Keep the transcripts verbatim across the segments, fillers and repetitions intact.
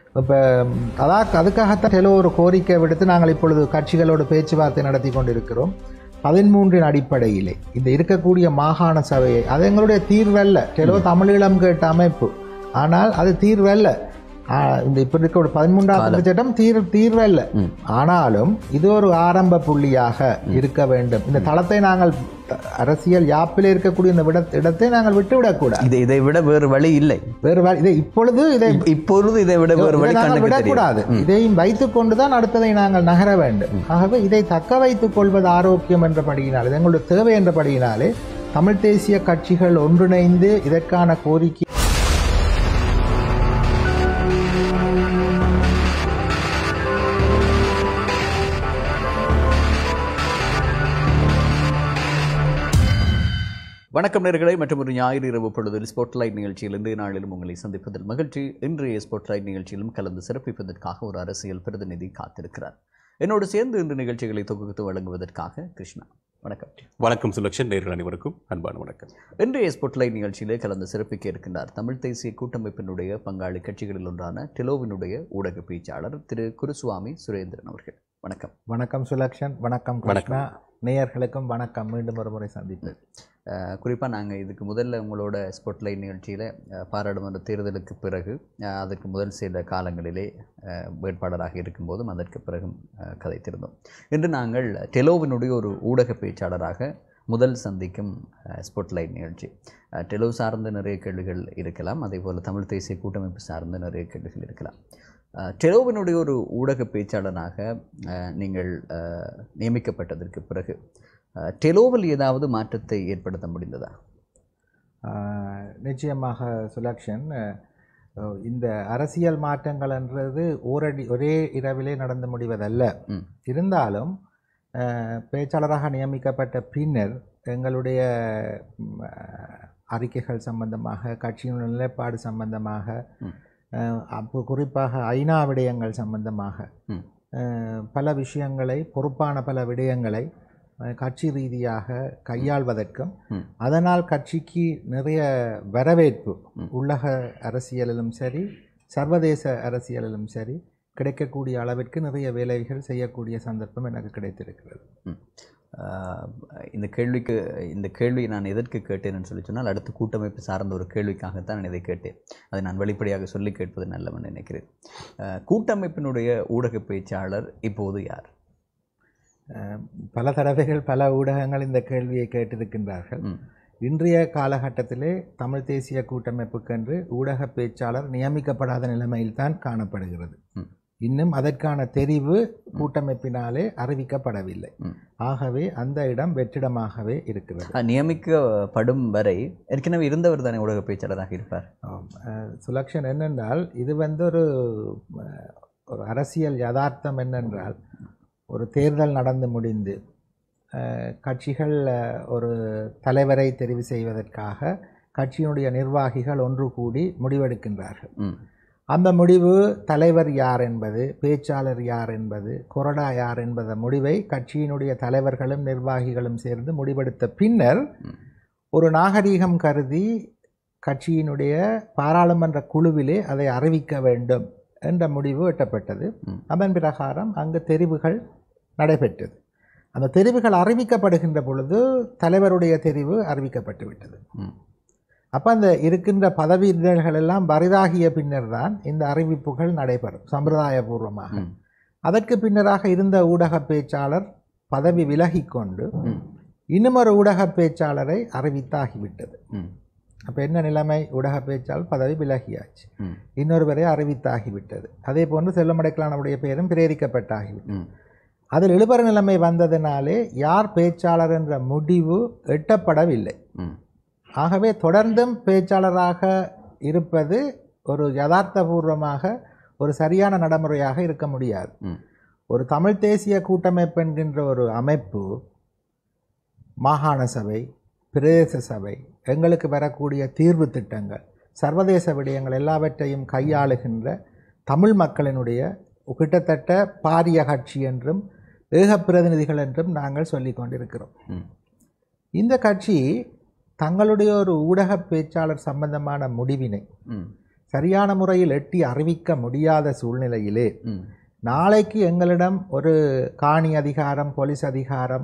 இப்போ அதான் அதுக்காகத்தான் டெலோ ஒரு கோரிக்கை விடுத்து நாங்கள் இப்பொழுது கட்சிகளோடு பேச்சுவார்த்தை நடத்தி கொண்டிருக்கிறோம். பதிமூன்றின் அடிப்படையிலே இந்த இருக்கக்கூடிய மாகாண சபையை அது எங்களுடைய தீர்வல்ல. டெலோ தமிழீழம் கேட்ட அமைப்பு, ஆனால் அது தீர்வல்ல. இந்த இப்ப இருக்க ஒரு பதிமூன்றாவது சட்டம் தீர் தீர்வல்ல. ஆனாலும் இது ஒரு ஆரம்ப புள்ளியாக இருக்க வேண்டும். இந்த தளத்தை நாங்கள் அரசியல் யாப்பிலே இருக்கக்கூடிய இந்த இடத்தை நாங்கள் விட்டுவிடக்கூடாது. இதை இதை விட வேறு வழி இல்லை. வேறு வழி இதை இப்பொழுது இதை இப்பொழுது இதை விட வேறு வழி நாங்கள் விடக்கூடாது. இதையும் வைத்துக் கொண்டுதான் அடுத்ததை நாங்கள் நகர வேண்டும். ஆகவே இதை தக்க வைத்துக் கொள்வது ஆரோக்கியம் என்றபடியினால், இது எங்களுடைய தேவை என்றபடியினாலே தமிழ் தேசிய கட்சிகள் ஒன்றிணைந்து இதற்கான கோரிக்கை வணக்கம் நேயர்களே, மற்றும் ஒரு ஞாயிறு இரவு பொழுதில் ஸ்பாட்லைட் நிகழ்ச்சியில் இன்றைய நாளிலும் உங்களை சந்திப்பதில் மகிழ்ச்சி. இன்றைய ஸ்பாட்லைட் நிகழ்ச்சியிலும் கலந்து சிறப்பிப்பதற்காக ஒரு அரசியல் பிரதிநிதி காத்திருக்கிறார். என்னோடு சேர்ந்து இன்று நிகழ்ச்சிகளை தொகுத்து வழங்குவதற்காக கிருஷ்ணா. வணக்கம். வணக்கம் சுலக்ஷன். நேயர்கள் அனைவருக்கும் அன்பான வணக்கம். இன்றைய ஸ்பாட்லைட் நிகழ்ச்சியிலே கலந்து சிறப்பிக்க இருக்கின்றார் தமிழ் தேசிய கூட்டமைப்பினுடைய பங்காளி கட்சிகளில் ஒன்றான டெலோவினுடைய ஊடக பேச்சாளர் திரு குருசுவாமி சுரேந்திரன் அவர்கள். வணக்கம். வணக்கம் சுலக்ஷன். வணக்கம் கிருஷ்ணா. நேயர்களுக்கும் வணக்கம். மீண்டும் ஒரு முறை சந்திப்பது. குறிப்பாக நாங்கள் இதுக்கு முதல்ல உங்களோட ஸ்பாட்லைட் நிகழ்ச்சியில் பாராளுமன்ற தேர்தலுக்கு பிறகு அதற்கு முதல் சில காலங்களிலே வேட்பாளராக இருக்கும்போதும் அதற்கு பிறகும் கதைத்திருந்தோம். இன்று நாங்கள் டெலோவினுடைய ஒரு ஊடக பேச்சாளராக முதல் சந்திக்கும் ஸ்பாட்லைட் நிகழ்ச்சி. டெலோ சார்ந்த நிறைய கேள்விகள் இருக்கலாம், அதே போல் தமிழ் தேசிய கூட்டமைப்பு சார்ந்த நிறைய கேள்விகள் இருக்கலாம். டெலோவினுடைய ஒரு ஊடக பேச்சாளராக நீங்கள் நியமிக்கப்பட்டதற்கு பிறகு டெலோவில் ஏதாவது மாற்றத்தை ஏற்படுத்த முடிந்ததா? நிச்சயமாக சுலக்ஷன். இந்த அரசியல் மாற்றங்கள் என்றது ஓரடி ஒரே இரவிலே நடந்து முடிவதல்ல. இருந்தாலும் பேச்சாளராக நியமிக்கப்பட்ட பின்னர் எங்களுடைய அறிக்கைகள் சம்பந்தமாக, கட்சியின் நிலைப்பாடு சம்பந்தமாக, அப்போ குறிப்பாக ஐநா விடயங்கள் சம்பந்தமாக பல விஷயங்களை, பொறுப்பான பல விடயங்களை கட்சி ரீதியாக கையாள்வதற்கும், அதனால் கட்சிக்கு நிறைய வரவேற்பு உலக அரசியலிலும் சரி சர்வதேச அரசியலிலும் சரி கிடைக்கக்கூடிய அளவிற்கு நிறைய வேலைகள் செய்யக்கூடிய சந்தர்ப்பம் எனக்கு கிடைத்திருக்கிறது. இந்த கேள்விக்கு இந்த கேள்வி நான் எதற்கு கேட்டேன்னு சொல்லி சொன்னால், அடுத்த கூட்டமைப்பு சார்ந்த ஒரு கேள்விக்காகத்தான் நான் இதை கேட்டேன். அதை நான் வெளிப்படையாக சொல்லி கேட்பது நல்லவன் நினைக்கிறேன். கூட்டமைப்பினுடைய ஊடக பேச்சாளர் இப்போது யார்? பல தடவைகள் பல ஊடகங்கள் இந்த கேள்வியை கேட்டிருக்கின்றார்கள். இன்றைய காலகட்டத்திலே தமிழ் தேசிய கூட்டமைப்புக்கென்று ஊடக பேச்சாளர் நியமிக்கப்படாத நிலைமையில்தான் காணப்படுகிறது. இன்னும் அதற்கான தெரிவு கூட்டமைப்பினாலே அறிவிக்கப்படவில்லை. ஆகவே அந்த இடம் வெற்றிடமாகவே இருக்கிறது. நியமிக்கப்படும் வரை ஏற்கனவே இருந்தவர் தானே ஊடக பேச்சாளராக இருப்பார். சுலக்ஷன், என்னென்றால் இது வந்து ஒரு ஒரு அரசியல் யதார்த்தம். என்னென்றால், ஒரு தேர்தல் நடந்து முடிந்து கட்சிகள் ஒரு தலைவரை தெரிவு செய்வதற்காக கட்சியினுடைய நிர்வாகிகள் ஒன்று கூடி முடிவெடுக்கின்றார்கள். அந்த முடிவு தலைவர் யார் என்பது, பேச்சாளர் யார் என்பது, கொறடா யார் என்பத முடிவை கட்சியினுடைய தலைவர்களும் நிர்வாகிகளும் சேர்ந்து முடிவெடுத்த பின்னர் ஒரு நாகரீகம் கருதி கட்சியினுடைய பாராளுமன்ற குழுவிலே அதை அறிவிக்க வேண்டும் என்ற முடிவு எட்டப்பட்டது. அதன் பிரகாரம் அங்கு தெரிவுகள் நடைபெற்றது. அந்த தெரிவுகள் அறிவிக்கப்படுகின்ற பொழுது தலைவருடைய தெரிவு அறிவிக்கப்பட்டு விட்டது. அப்போ அந்த இருக்கின்ற பதவிகள் எல்லாம் வரிதாகிய பின்னர் தான் இந்த அறிவிப்புகள் நடைபெறும் சம்பிரதாயபூர்வமாக. அதற்கு பின்னராக இருந்த ஊடக பேச்சாளர் பதவி விலகி கொண்டு இன்னும் ஒரு ஊடக பேச்சாளரை அறிவித்தாகிவிட்டது. அப்போ என்ன நிலைமை? ஊடக பேச்சாளர் பதவி விலகியாச்சு, இன்னொருவரை அறிவித்தாகிவிட்டது. அதே போன்று செல்லமடைக்கலானுடைய பெயரும் பிரேரிக்கப்பட்டாகிவிட்டது. அதில் இழுபற நிலைமை வந்ததினாலே யார் பேச்சாளர் என்ற முடிவு எட்டப்படவில்லை. ஆகவே தொடர்ந்தும் பேச்சாளராக இருப்பது ஒரு யதார்த்தபூர்வமாக ஒரு சரியான நடைமுறையாக இருக்க முடியாது. ஒரு தமிழ் தேசிய கூட்டமைப்பு என்கின்ற ஒரு அமைப்பு மாகாண சபை, பிரதேச சபை, எங்களுக்கு வரக்கூடிய தீர்வு திட்டங்கள், சர்வதேச விடயங்கள் எல்லாவற்றையும் கையாளுகின்ற தமிழ் மக்களினுடைய கிட்டத்தட்ட பாரிய கட்சி என்றும் ஏக பிரதிநிதிகள் என்றும் நாங்கள் சொல்லிக் கொண்டிருக்கிறோம். இந்த கட்சி தங்களுடைய ஒரு ஊடக பேச்சாளர் சம்பந்தமான முடிவினை சரியான முறையில் எட்டி அறிவிக்க முடியாத சூழ்நிலையிலே நாளைக்கு எங்களிடம் ஒரு காணி அதிகாரம், போலீஸ் அதிகாரம்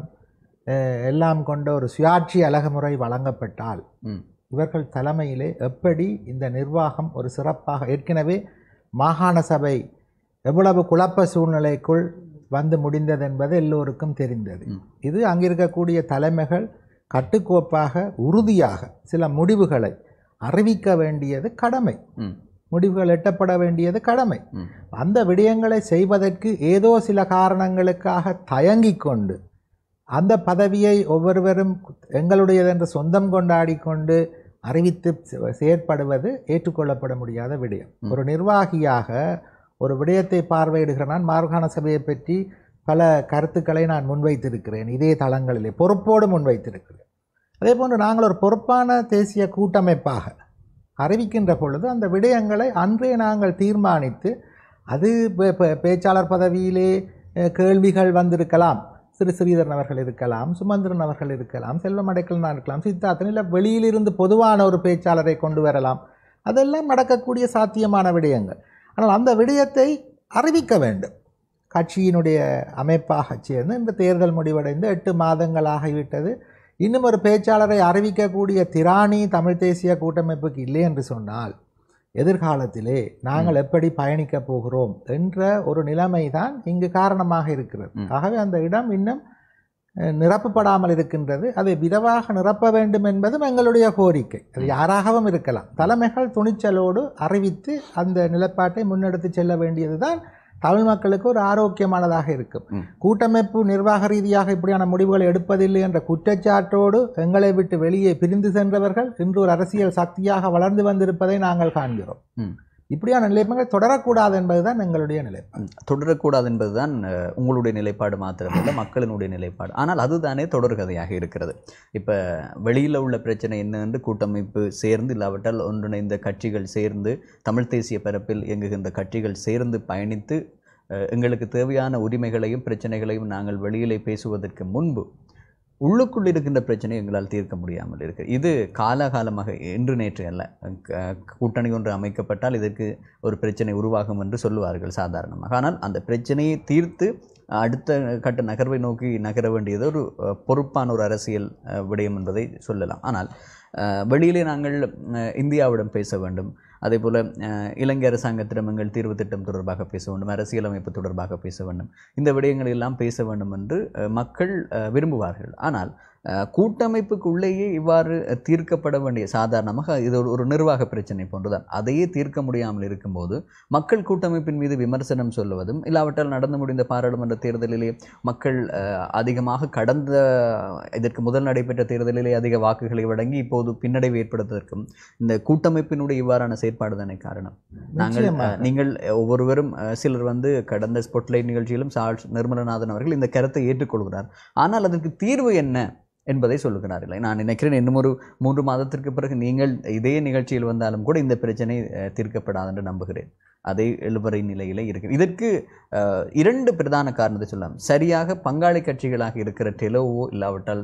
எல்லாம் கொண்ட ஒரு சுயாட்சி அழகுமுறை வழங்கப்பட்டால் இவர்கள் தலைமையிலே எப்படி இந்த நிர்வாகம் ஒரு சிறப்பாக, ஏற்கனவே மாகாண சபை எவ்வளவு குழப்ப சூழ்நிலைக்குள் வந்து முடிந்தது என்பது எல்லோருக்கும் தெரிந்தது. இது அங்கிருக்கக்கூடிய தலைமைகள் கட்டுக்கோப்பாக உறுதியாக சில முடிவுகளை அறிவிக்க வேண்டியது கடமை, முடிவுகள் எட்டப்பட வேண்டியது கடமை. அந்த விடயங்களை செய்வதற்கு ஏதோ சில காரணங்களுக்காக தயங்கி கொண்டு அந்த பதவியை ஒவ்வொருவரும் எங்களுடையது என்று சொந்தம் கொண்டாடி கொண்டு அறிவித்து செயற்படுவது ஏற்றுக்கொள்ளப்பட முடியாத விடயம். ஒரு நிர்வாகியாக ஒரு விடயத்தை பார்வையிடுகிற நான் மாகாண சபையை பற்றி பல கருத்துக்களை நான் முன்வைத்திருக்கிறேன், இதே தளங்களிலே பொறுப்போடு முன்வைத்திருக்கிறேன். அதே போன்று நாங்கள் ஒரு பொறுப்பான தேசிய கூட்டமைப்பாக அறிவிக்கின்ற பொழுது அந்த விடயங்களை அன்றே நாங்கள் தீர்மானித்து, அது பேச்சாளர் பதவியிலே கேள்விகள் வந்திருக்கலாம், சிறு ஸ்ரீதரன் அவர்கள் இருக்கலாம், சுமந்திரன் அவர்கள் இருக்கலாம், செல்வம் அடைக்கலன் இருக்கலாம், சித்தார்த்தன், இல்லை வெளியிலிருந்து பொதுவான ஒரு பேச்சாளரை கொண்டு வரலாம். அதெல்லாம் நடக்கக்கூடிய சாத்தியமான விடயங்கள். ஆனால் அந்த விடயத்தை அறிவிக்க வேண்டும். கட்சியினுடைய அமைப்பாக சேர்ந்து இந்த தேர்தல் முடிவடைந்து எட்டு மாதங்கள் ஆகிவிட்டது. இன்னும் ஒரு பேச்சாளரை அறிவிக்கக்கூடிய திராணி தமிழ் தேசிய கூட்டமைப்புக்கு இல்லை என்று சொன்னால் எதிர்காலத்திலே நாங்கள் எப்படி பயணிக்கப் போகிறோம் என்ற ஒரு நிலைமை தான் இங்கு காரணமாக இருக்கிறது. ஆகவே அந்த இடம் இன்னும் நிரப்பப்படாமல் இருக்கின்றது. அதை விரைவாக நிரப்ப வேண்டும் என்பதும் எங்களுடைய கோரிக்கை. அது யாராகவும் இருக்கலாம். தலைமைகள் துணிச்சலோடு அறிவித்து அந்த நிலைப்பாட்டை முன்னெடுத்து செல்ல வேண்டியதுதான் தமிழ் மக்களுக்கு ஒரு ஆரோக்கியமானதாக இருக்கும். கூட்டமைப்பு நிர்வாக ரீதியாக இப்படியான முடிவுகளை எடுப்பதில்லை என்ற குற்றச்சாட்டோடு எங்களை விட்டு வெளியே பிரிந்து சென்றவர்கள் இன்று ஒரு அரசியல் சக்தியாக வளர்ந்து வந்திருப்பதை நாங்கள் காண்கிறோம். இப்படியான நிலைப்பாடுகள் தொடரக்கூடாது என்பதுதான் எங்களுடைய நிலைப்பாடு. தொடரக்கூடாது என்பதுதான் உங்களுடைய நிலைப்பாடு மாத்திரமல்ல, மக்களினுடைய நிலைப்பாடு. ஆனால் அதுதானே தொடர்கதையாக இருக்கிறது. இப்போ வெளியில் உள்ள பிரச்சனை என்ன என்று கூட்டமைப்பு சேர்ந்து, இல்லாவிட்டால் ஒன்றிணைந்த கட்சிகள் சேர்ந்து, தமிழ் தேசிய பரப்பில் இயங்குகின்ற கட்சிகள் சேர்ந்து பயணித்து எங்களுக்கு தேவையான உரிமைகளையும் பிரச்சனைகளையும் நாங்கள் வெளியிலே பேசுவதற்கு முன்பு உள்ளுக்குள் இருக்கின்ற பிரச்சனை எங்களால் தீர்க்க முடியாமல் இருக்கு. இது காலகாலமாக இன்று நேற்று அல்ல. கூட்டணி ஒன்று அமைக்கப்பட்டால் இதற்கு ஒரு பிரச்சனை உருவாகும் என்று சொல்லுவார்கள் சாதாரணமாக. ஆனால் அந்த பிரச்சனையை தீர்த்து அடுத்த கட்ட நகர்வை நோக்கி நகர வேண்டியது ஒரு பொறுப்பான ஒரு அரசியல் விடயம் என்பதை சொல்லலாம். ஆனால் வெளியிலே நாங்கள் இந்தியாவிடம் பேச வேண்டும், அதே போல் இலங்கை அரசாங்கத்திடம் எங்கள் தீர்வு திட்டம் தொடர்பாக பேச வேண்டும், அரசியலமைப்பு தொடர்பாக பேச வேண்டும், இந்த விடயங்கள் எல்லாம் பேச வேண்டும் என்று மக்கள் விரும்புவார்கள். ஆனால் கூட்டமைப்புக்குள்ளேயே இவ்வாறு தீர்க்கப்பட வேண்டிய, சாதாரணமாக இது ஒரு நிர்வாக பிரச்சனை போன்றுதான், அதையே தீர்க்க முடியாமல் இருக்கும்போது மக்கள் கூட்டமைப்பின் மீது விமர்சனம் சொல்லுவதும், இல்லாவிட்டால் நடந்து முடிந்த பாராளுமன்ற தேர்தலிலே மக்கள் அதிகமாக கடந்த இதற்கு முதல் நடைபெற்ற தேர்தலிலே அதிக வாக்குகளை வழங்கி இப்போது பின்னடைவு ஏற்படுவதற்கும் இந்த கூட்டமைப்பினுடைய இவ்வாறான செயற்பாடு தானே காரணம். நாங்கள் நீங்கள் ஒவ்வொருவரும் சிலர் வந்து கடந்த ஸ்பாட்லைட் நிகழ்ச்சியிலும் சார்ஸ் நிர்மலநாதன் அவர்கள் இந்த கருத்தை ஏற்றுக்கொள்கிறார். ஆனால் அதற்கு தீர்வு என்ன என்பதை சொல்லுகிறார்கள். நான் நினைக்கிறேன் இன்னும் ஒரு மூன்று மாதத்திற்கு பிறகு நீங்கள் இதே நிகழ்ச்சியில் வந்தாலும் கூட இந்த பிரச்சனை தீர்க்கப்படாது என்று நம்புகிறேன். அதே எழுபறை நிலையிலே இருக்கு. இதற்கு இரண்டு பிரதான காரணத்தை சொல்லலாம். சரியாக பங்காளி கட்சிகளாக இருக்கிற டெலோவோ இல்லாவிட்டால்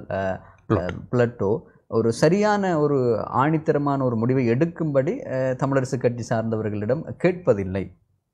பிளட்டோ ஒரு சரியான ஒரு ஆணித்தரமான ஒரு முடிவை எடுக்கும்படி தமிழரசு கட்சி சார்ந்தவர்களிடம் கேட்பதில்லை.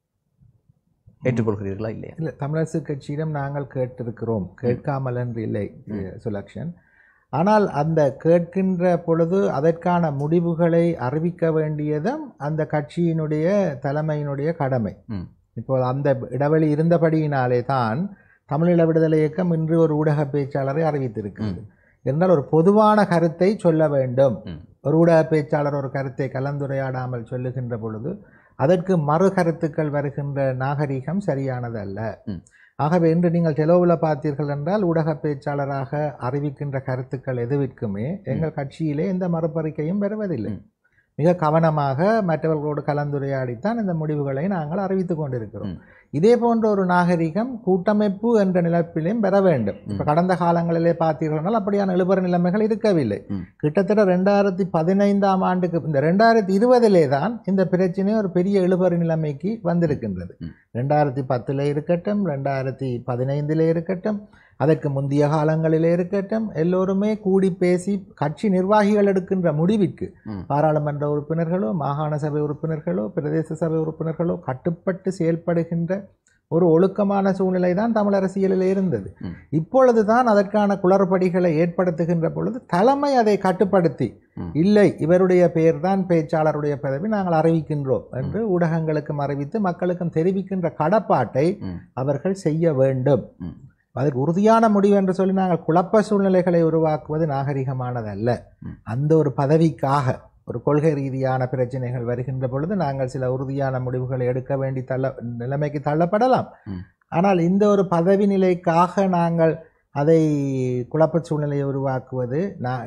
ஏற்றுக்கொள்கிறீர்களா? இல்லையா? இல்லை, தமிழரசு கட்சியிடம் நாங்கள் கேட்டிருக்கிறோம், கேட்காமல் என்று இல்லை சுலக்ஷன். ஆனால் அந்த கேட்கின்ற பொழுது அதற்கான முடிவுகளை அறிவிக்க வேண்டியதும் அந்த கட்சியினுடைய தலைமையினுடைய கடமை. இப்போது அந்த இடைவெளி இருந்தபடியினாலே தான் தமிழீழ விடுதலை இயக்கம் இன்று ஒரு ஊடக பேச்சாளரை அறிவித்திருக்கிறது. என்றால் ஒரு பொதுவான கருத்தை சொல்ல வேண்டும். ஒரு ஊடக பேச்சாளர் ஒரு கருத்தை கலந்துரையாடாமல் சொல்லுகின்ற பொழுது அதற்கு மறு கருத்துக்கள் வருகின்ற நாகரிகம் சரியானது அல்ல. ஆகவே இன்று நீங்கள் டெலோவில் பார்த்தீர்கள் என்றால் ஊடக பேச்சாளராக அறிவிக்கின்ற கருத்துக்கள் எதுவிற்குமே எங்கள் கட்சியிலே எந்த மறுபறிக்கையும் பெறுவதில்லை. மிக கவனமாக மற்றவர்களோடு கலந்துரையாடித்தான் இந்த முடிவுகளை நாங்கள் அறிவித்து கொண்டிருக்கிறோம். இதே போன்ற ஒரு நாகரிகம் கூட்டமைப்பு என்ற நிலப்பிலையும் பெற வேண்டும். இப்போ கடந்த காலங்களிலே பார்த்தீர்கள் அப்படியான இழுபறி நிலைமைகள் இருக்கவில்லை. கிட்டத்தட்ட ரெண்டாயிரத்தி பதினைந்தாம் ஆண்டுக்கு இந்த ரெண்டாயிரத்தி இருபதிலே தான் இந்த பிரச்சனை ஒரு பெரிய இழுபறி நிலைமைக்கு வந்திருக்கின்றது. ரெண்டாயிரத்தி பத்துல இருக்கட்டும், ரெண்டாயிரத்தி பதினைந்திலே இருக்கட்டும், அதற்கு முந்தைய காலங்களிலே இருக்கட்டும், எல்லோருமே கூடி பேசி கட்சி நிர்வாகிகள் எடுக்கின்ற முடிவிற்கு பாராளுமன்ற உறுப்பினர்களோ மாகாண சபை உறுப்பினர்களோ பிரதேச சபை உறுப்பினர்களோ கட்டுப்பட்டு செயல்படுகின்ற ஒரு ஒழுக்கமான சூழ்நிலை தான் தமிழ் அரசியலில் இருந்தது. இப்பொழுது தான் அதற்கான குளறுபடிகளை ஏற்படுத்துகின்ற பொழுது தலைமை அதை கட்டுப்படுத்தி, இல்லை இவருடைய பெயர் தான் பேச்சாளருடைய பதவி நாங்கள் அறிவிக்கின்றோம் என்று ஊடகங்களுக்கும் அறிவித்து மக்களுக்கும் தெரிவிக்கின்ற கடப்பாட்டை அவர்கள் செய்ய வேண்டும். அதற்கு உறுதியான முடிவு என்று சொல்லி நாங்கள் குழப்ப சூழ்நிலைகளை உருவாக்குவது நாகரிகமானதல்ல. அந்த ஒரு பதவிக்காக ஒரு கொள்கை ரீதியான பிரச்சனைகள் வருகின்ற பொழுது நாங்கள் சில உறுதியான முடிவுகளை எடுக்க வேண்டி தள்ள நிலைமைக்கு தள்ளப்படலாம். ஆனால் இந்த ஒரு பதவி நிலைக்காக நாங்கள் அதை குழப்ப சூழ்நிலையை உருவாக்குவது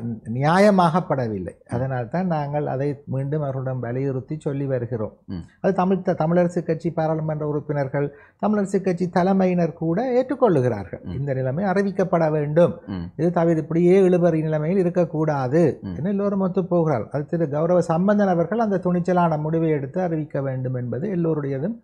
நியாயமாகப்படவில்லை. அதனால் தான் நாங்கள் அதை மீண்டும் அவர்களிடம் வலியுறுத்தி சொல்லி வருகிறோம். அது தமிழ் தமிழரசு கட்சி பாராளுமன்ற உறுப்பினர்கள், தமிழரசு கட்சி தலைமையினர் கூட ஏற்றுக்கொள்ளுகிறார்கள். இந்த நிலைமை அறிவிக்கப்பட வேண்டும், இது தவிர இப்படியே இழுபறி நிலைமையில் இருக்கக்கூடாது என்று எல்லோரும் ஒத்து போகிறார். அது திரு கௌரவ சம்பந்தன் அவர்கள் அந்த துணிச்சலான முடிவை எடுத்து அறிவிக்க வேண்டும் என்பது எல்லோருடையதும்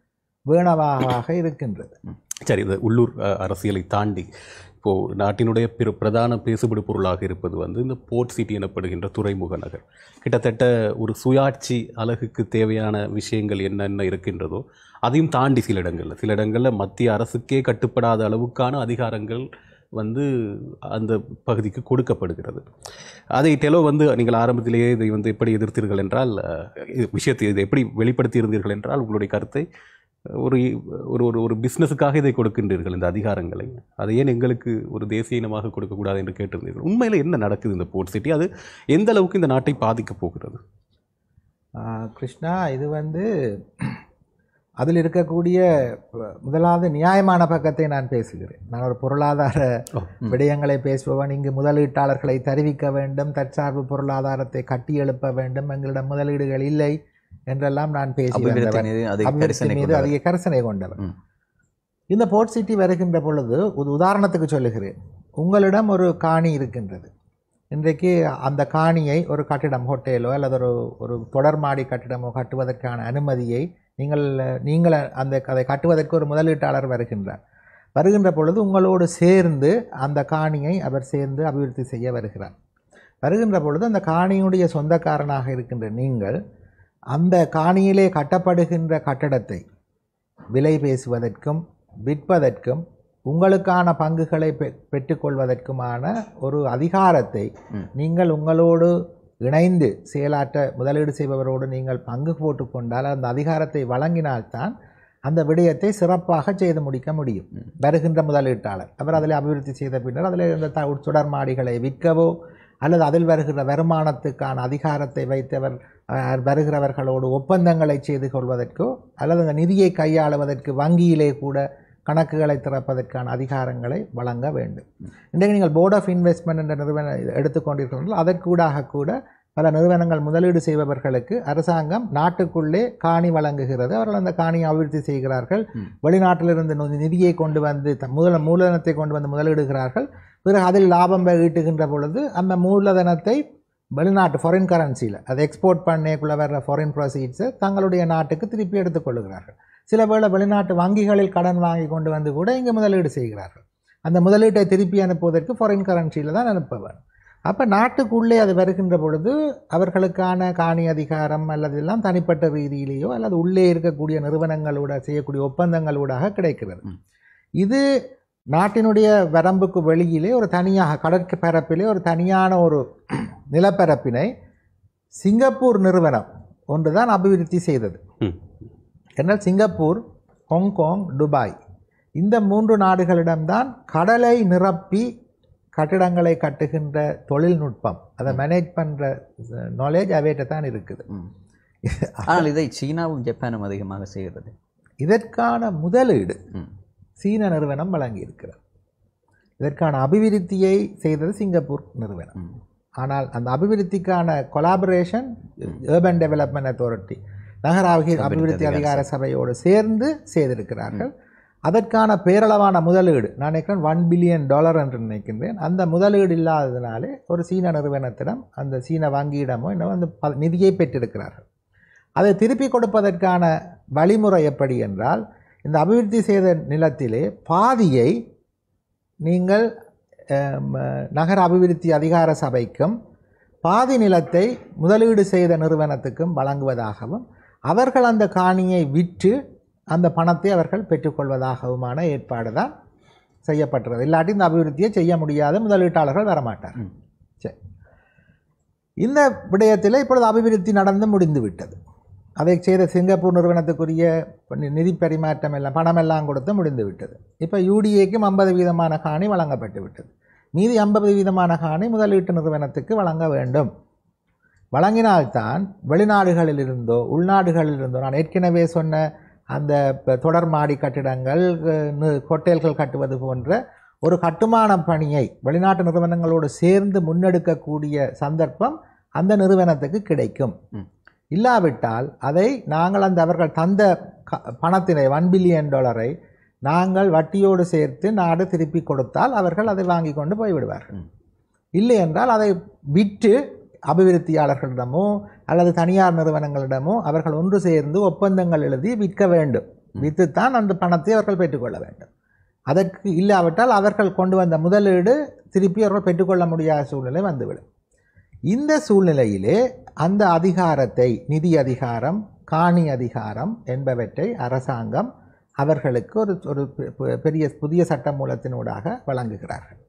வேணவாக இருக்கின்றது. சரி, இந்த உள்ளூர் அரசியலை தாண்டி இப்போது நாட்டினுடைய பிற பிரதான பேசுபடு பொருளாக இருப்பது வந்து இந்த போர்ட் சிட்டி எனப்படுகின்ற துறைமுக நகர். கிட்டத்தட்ட ஒரு சுயாட்சி அழகுக்கு தேவையான விஷயங்கள் என்னென்ன இருக்கின்றதோ அதையும் தாண்டி சில இடங்களில் சில இடங்களில் மத்திய அரசுக்கே கட்டுப்படாத அளவுக்கான அதிகாரங்கள் வந்து அந்த பகுதிக்கு கொடுக்கப்படுகிறது. அதை டெலோ வந்து நீங்கள் ஆரம்பத்திலேயே இதை வந்து எப்படி எதிர்த்தீர்கள் என்றால், விஷயத்தை இதை எப்படி வெளிப்படுத்தி இருந்தீர்கள் என்றால் உங்களுடைய கருத்தை ஒரு ஒரு ஒரு ஒரு பிஸ்னஸுக்காக இதை கொடுக்கின்றீர்கள் இந்த அதிகாரங்களை, அதை ஏன் எங்களுக்கு ஒரு தேசிய இனமாக கொடுக்கக்கூடாது என்று கேட்டிருந்தீர்கள். உண்மையில் என்ன நடக்குது இந்த போர்ட் சிட்டி? அது எந்த அளவுக்கு இந்த நாட்டை பாதிக்கப் போகிறது? கிருஷ்ணா, இது வந்து அதில் இருக்கக்கூடிய முதலாவது நியாயமான பக்கத்தை நான் பேசுகிறேன். நான் ஒரு பொருளாதார விடயங்களை பேசுபவன். இங்கு முதலீட்டாளர்களை தெரிவிக்க வேண்டும், தற்சார்பு பொருளாதாரத்தை கட்டி எழுப்ப வேண்டும், எங்களிடம் முதலீடுகள் இல்லை என்றெல்லாம் நான் பேசி அபிவிருத்தி மீது அதிக கரிசனை கொண்டவர். இந்த போர்ட் சிட்டி வருகின்ற பொழுது ஒரு உதாரணத்துக்கு சொல்லுகிறேன். உங்களிடம் ஒரு காணி இருக்கின்றது. இன்றைக்கு அந்த காணியை ஒரு கட்டிடம், ஹோட்டலோ அல்லது ஒரு ஒரு தொடர்மாடி கட்டிடமோ கட்டுவதற்கான அனுமதியை நீங்கள் நீங்கள் அந்த அதை கட்டுவதற்கு ஒரு முதலீட்டாளர் வருகின்றார். வருகின்ற பொழுது உங்களோடு சேர்ந்து அந்த காணியை அவர் சேர்ந்து அபிவிருத்தி செய்ய வருகிறார். வருகின்ற பொழுது அந்த காணியுடைய சொந்தக்காரனாக இருக்கின்ற நீங்கள் அந்த காணியிலே கட்டப்படுகின்ற கட்டடத்தை விலை பேசுவதற்கும் விற்பதற்கும் உங்களுக்கான பங்குகளை பெ பெற்றுக்கொள்வதற்குமான ஒரு அதிகாரத்தை நீங்கள் உங்களோடு இணைந்து செயலாற்ற முதலீடு செய்பவரோடு நீங்கள் பங்கு போட்டுக்கொண்டால், அந்த அதிகாரத்தை வழங்கினால்தான் அந்த விடயத்தை சிறப்பாக செய்து முடிக்க முடியும். வருகின்ற முதலீட்டாளர் அவர் அதில் அபிவிருத்தி செய்த பின்னர் அதில் இருந்த தொடர் மாடிகளை விற்கவோ அல்லது அதில் வருகிற வருமானத்துக்கான அதிகாரத்தை வைத்தவர் வருகிறவர்களோடு ஒப்பந்தங்களை செய்து கொள்வதற்கோ அல்லது அந்த நிதியை கையாளுவதற்கு வங்கியிலே கூட கணக்குகளை திறப்பதற்கான அதிகாரங்களை வழங்க வேண்டும். இன்றைக்கு நீங்கள் போர்ட் ஆஃப் இன்வெஸ்ட்மெண்ட் என்ற நிறுவனம் எடுத்துக்கொண்டிருக்கிறீர்கள். அதற்கூடாக கூட பல நிறுவனங்கள் முதலீடு செய்பவர்களுக்கு அரசாங்கம் நாட்டுக்குள்ளே காணி வழங்குகிறது. அவர்கள் அந்த காணியை அபிவிருத்தி செய்கிறார்கள். வெளிநாட்டிலிருந்து நிதியை கொண்டு வந்து முதல மூலதனத்தை கொண்டு வந்து முதலீடுகிறார்கள். பிறகு அதில் லாபம் ஈட்டுகின்ற பொழுது அந்த மூலதனத்தை வெளிநாட்டு ஃபாரின் கரன்சியில் அதை எக்ஸ்போர்ட் பண்ணேக்குள்ளே வர்ற ஃபாரின் ப்ரொசீட்ஸை தங்களுடைய நாட்டுக்கு திருப்பி எடுத்துக்கொள்கிறார்கள். சில வேளை வெளிநாட்டு வங்கிகளில் கடன் வாங்கி கொண்டு வந்து கூட இங்கே முதலீடு செய்கிறார்கள். அந்த முதலீட்டை திருப்பி அனுப்புவதற்கு ஃபாரின் கரன்சியில் தான் அனுப்புவார். அப்போ நாட்டுக்குள்ளே அது வருகின்ற பொழுது அவர்களுக்கான காணி அதிகாரம் அல்லது எல்லாம் தனிப்பட்ட ரீதியிலேயோ அல்லது உள்ளே இருக்கக்கூடிய நிறுவனங்களோட செய்யக்கூடிய ஒப்பந்தங்களூடாக கிடைக்கிறது. இது நாட்டினுடைய வரம்புக்கு வெளியிலே ஒரு தனியாக கடற்பரப்பிலே ஒரு தனியான ஒரு நிலப்பரப்பினை சிங்கப்பூர் நிறுவனம் ஒன்று தான் அபிவிருத்தி செய்தது. என்றால் சிங்கப்பூர், ஹாங்காங், துபாய் இந்த மூன்று நாடுகளிடம்தான் கடலை நிரப்பி கட்டிடங்களை கட்டுகின்ற தொழில்நுட்பம், அதை மேனேஜ் பண்ணுற நாலேஜ் அவைகிட்ட தான் இருக்குது. ஆனால் இதை சீனாவும் ஜப்பானும் அதிகமாக செய்கிறது. இதற்கான முதலீடு சீன நிறுவனம் வழங்கி இருக்கிறது. இதற்கான அபிவிருத்தியை செய்தது சிங்கப்பூர் நிறுவனம். ஆனால் அந்த அபிவிருத்திக்கான கொலாபரேஷன் ஏர்பன் டெவலப்மெண்ட் அத்தாரிட்டி, நகர அபிவிருத்தி அதிகார சபையோடு சேர்ந்து செய்திருக்கிறார்கள். அதற்கான பேரளவான முதலீடு நான் நினைக்கிறேன் ஒன் பில்லியன் டாலர் என்று நினைக்கின்றேன். அந்த முதலீடு இல்லாததினாலே ஒரு சீன நிறுவனத்திடம் அந்த சீன வங்கியிடமோ இன்னும் அந்த ப நிதியை பெற்றிருக்கிறார்கள். அதை திருப்பி கொடுப்பதற்கான வழிமுறை எப்படி என்றால், இந்த அபிவிருத்தி செய்த நிலத்திலே பாதியை நீங்கள் நகர அபிவிருத்தி அதிகார சபைக்கும் பாதி நிலத்தை முதலீடு செய்த நிறுவனத்துக்கும் வழங்குவதாகவும் அவர்கள் அந்த காணியை விற்று அந்த பணத்தை அவர்கள் பெற்றுக்கொள்வதாகவுமான ஏற்பாடு தான் செய்யப்பட்டுறது. இல்லாட்டி இந்த அபிவிருத்தியை செய்ய முடியாத முதலீட்டாளர்கள் வரமாட்டார். சரி, இந்த விடயத்தில் இப்பொழுது அபிவிருத்தி நடந்து முடிந்து விட்டது. அதை செய்த சிங்கப்பூர் நிறுவனத்துக்குரிய நிதி பரிமாற்றம் எல்லாம் பணமெல்லாம் கொடுத்து முடிந்து விட்டது. இப்போ யூடிஏக்கும் ஐம்பது வீதமான காணி வழங்கப்பட்டு விட்டது. மீதி ஐம்பது வீதமான காணி முதலீட்டு நிறுவனத்துக்கு வழங்க வேண்டும். வழங்கினால்தான் வெளிநாடுகளிலிருந்தோ உள்நாடுகளிலிருந்தோ நான் ஏற்கனவே சொன்ன அந்த தொடர் மாடி கட்டிடங்கள் ஹோட்டல்கள் கட்டுவது போன்ற ஒரு கட்டுமான பணியை வெளிநாட்டு நிறுவனங்களோடு சேர்ந்து முன்னெடுக்கக்கூடிய சந்தர்ப்பம் அந்த நிறுவனத்துக்கு கிடைக்கும். இல்லாவிட்டால் அதை நாங்கள் அந்த அவர்கள் தந்த பணத்தினை ஒன் பில்லியன் டாலரை நாங்கள் வட்டியோடு சேர்த்து நாடு திருப்பி கொடுத்தால் அவர்கள் அதை வாங்கி கொண்டு போய்விடுவார்கள். இல்லை என்றால் அதை விற்று அபிவிருத்தியாளர்களிடமோ அல்லது தனியார் நிறுவனங்களிடமோ அவர்கள் ஒன்று சேர்ந்து ஒப்பந்தங்கள் எழுதி விற்க வேண்டும். விற்றுத்தான் அந்த பணத்தை அவர்கள் பெற்றுக்கொள்ள வேண்டும். அதற்கு இல்லாவிட்டால் அவர்கள் கொண்டு வந்த முதலீடு திருப்பி அவர்கள் பெற்றுக்கொள்ள முடியாத சூழ்நிலை வந்துவிடும். இந்த சூழ்நிலையிலே அந்த அதிகாரத்தை, நிதி அதிகாரம், காணி அதிகாரம் என்பவற்றை அரசாங்கம் அவர்களுக்கு ஒரு ஒரு பெரிய புதிய சட்ட மூலத்தினூடாக வழங்குகிறார்கள்.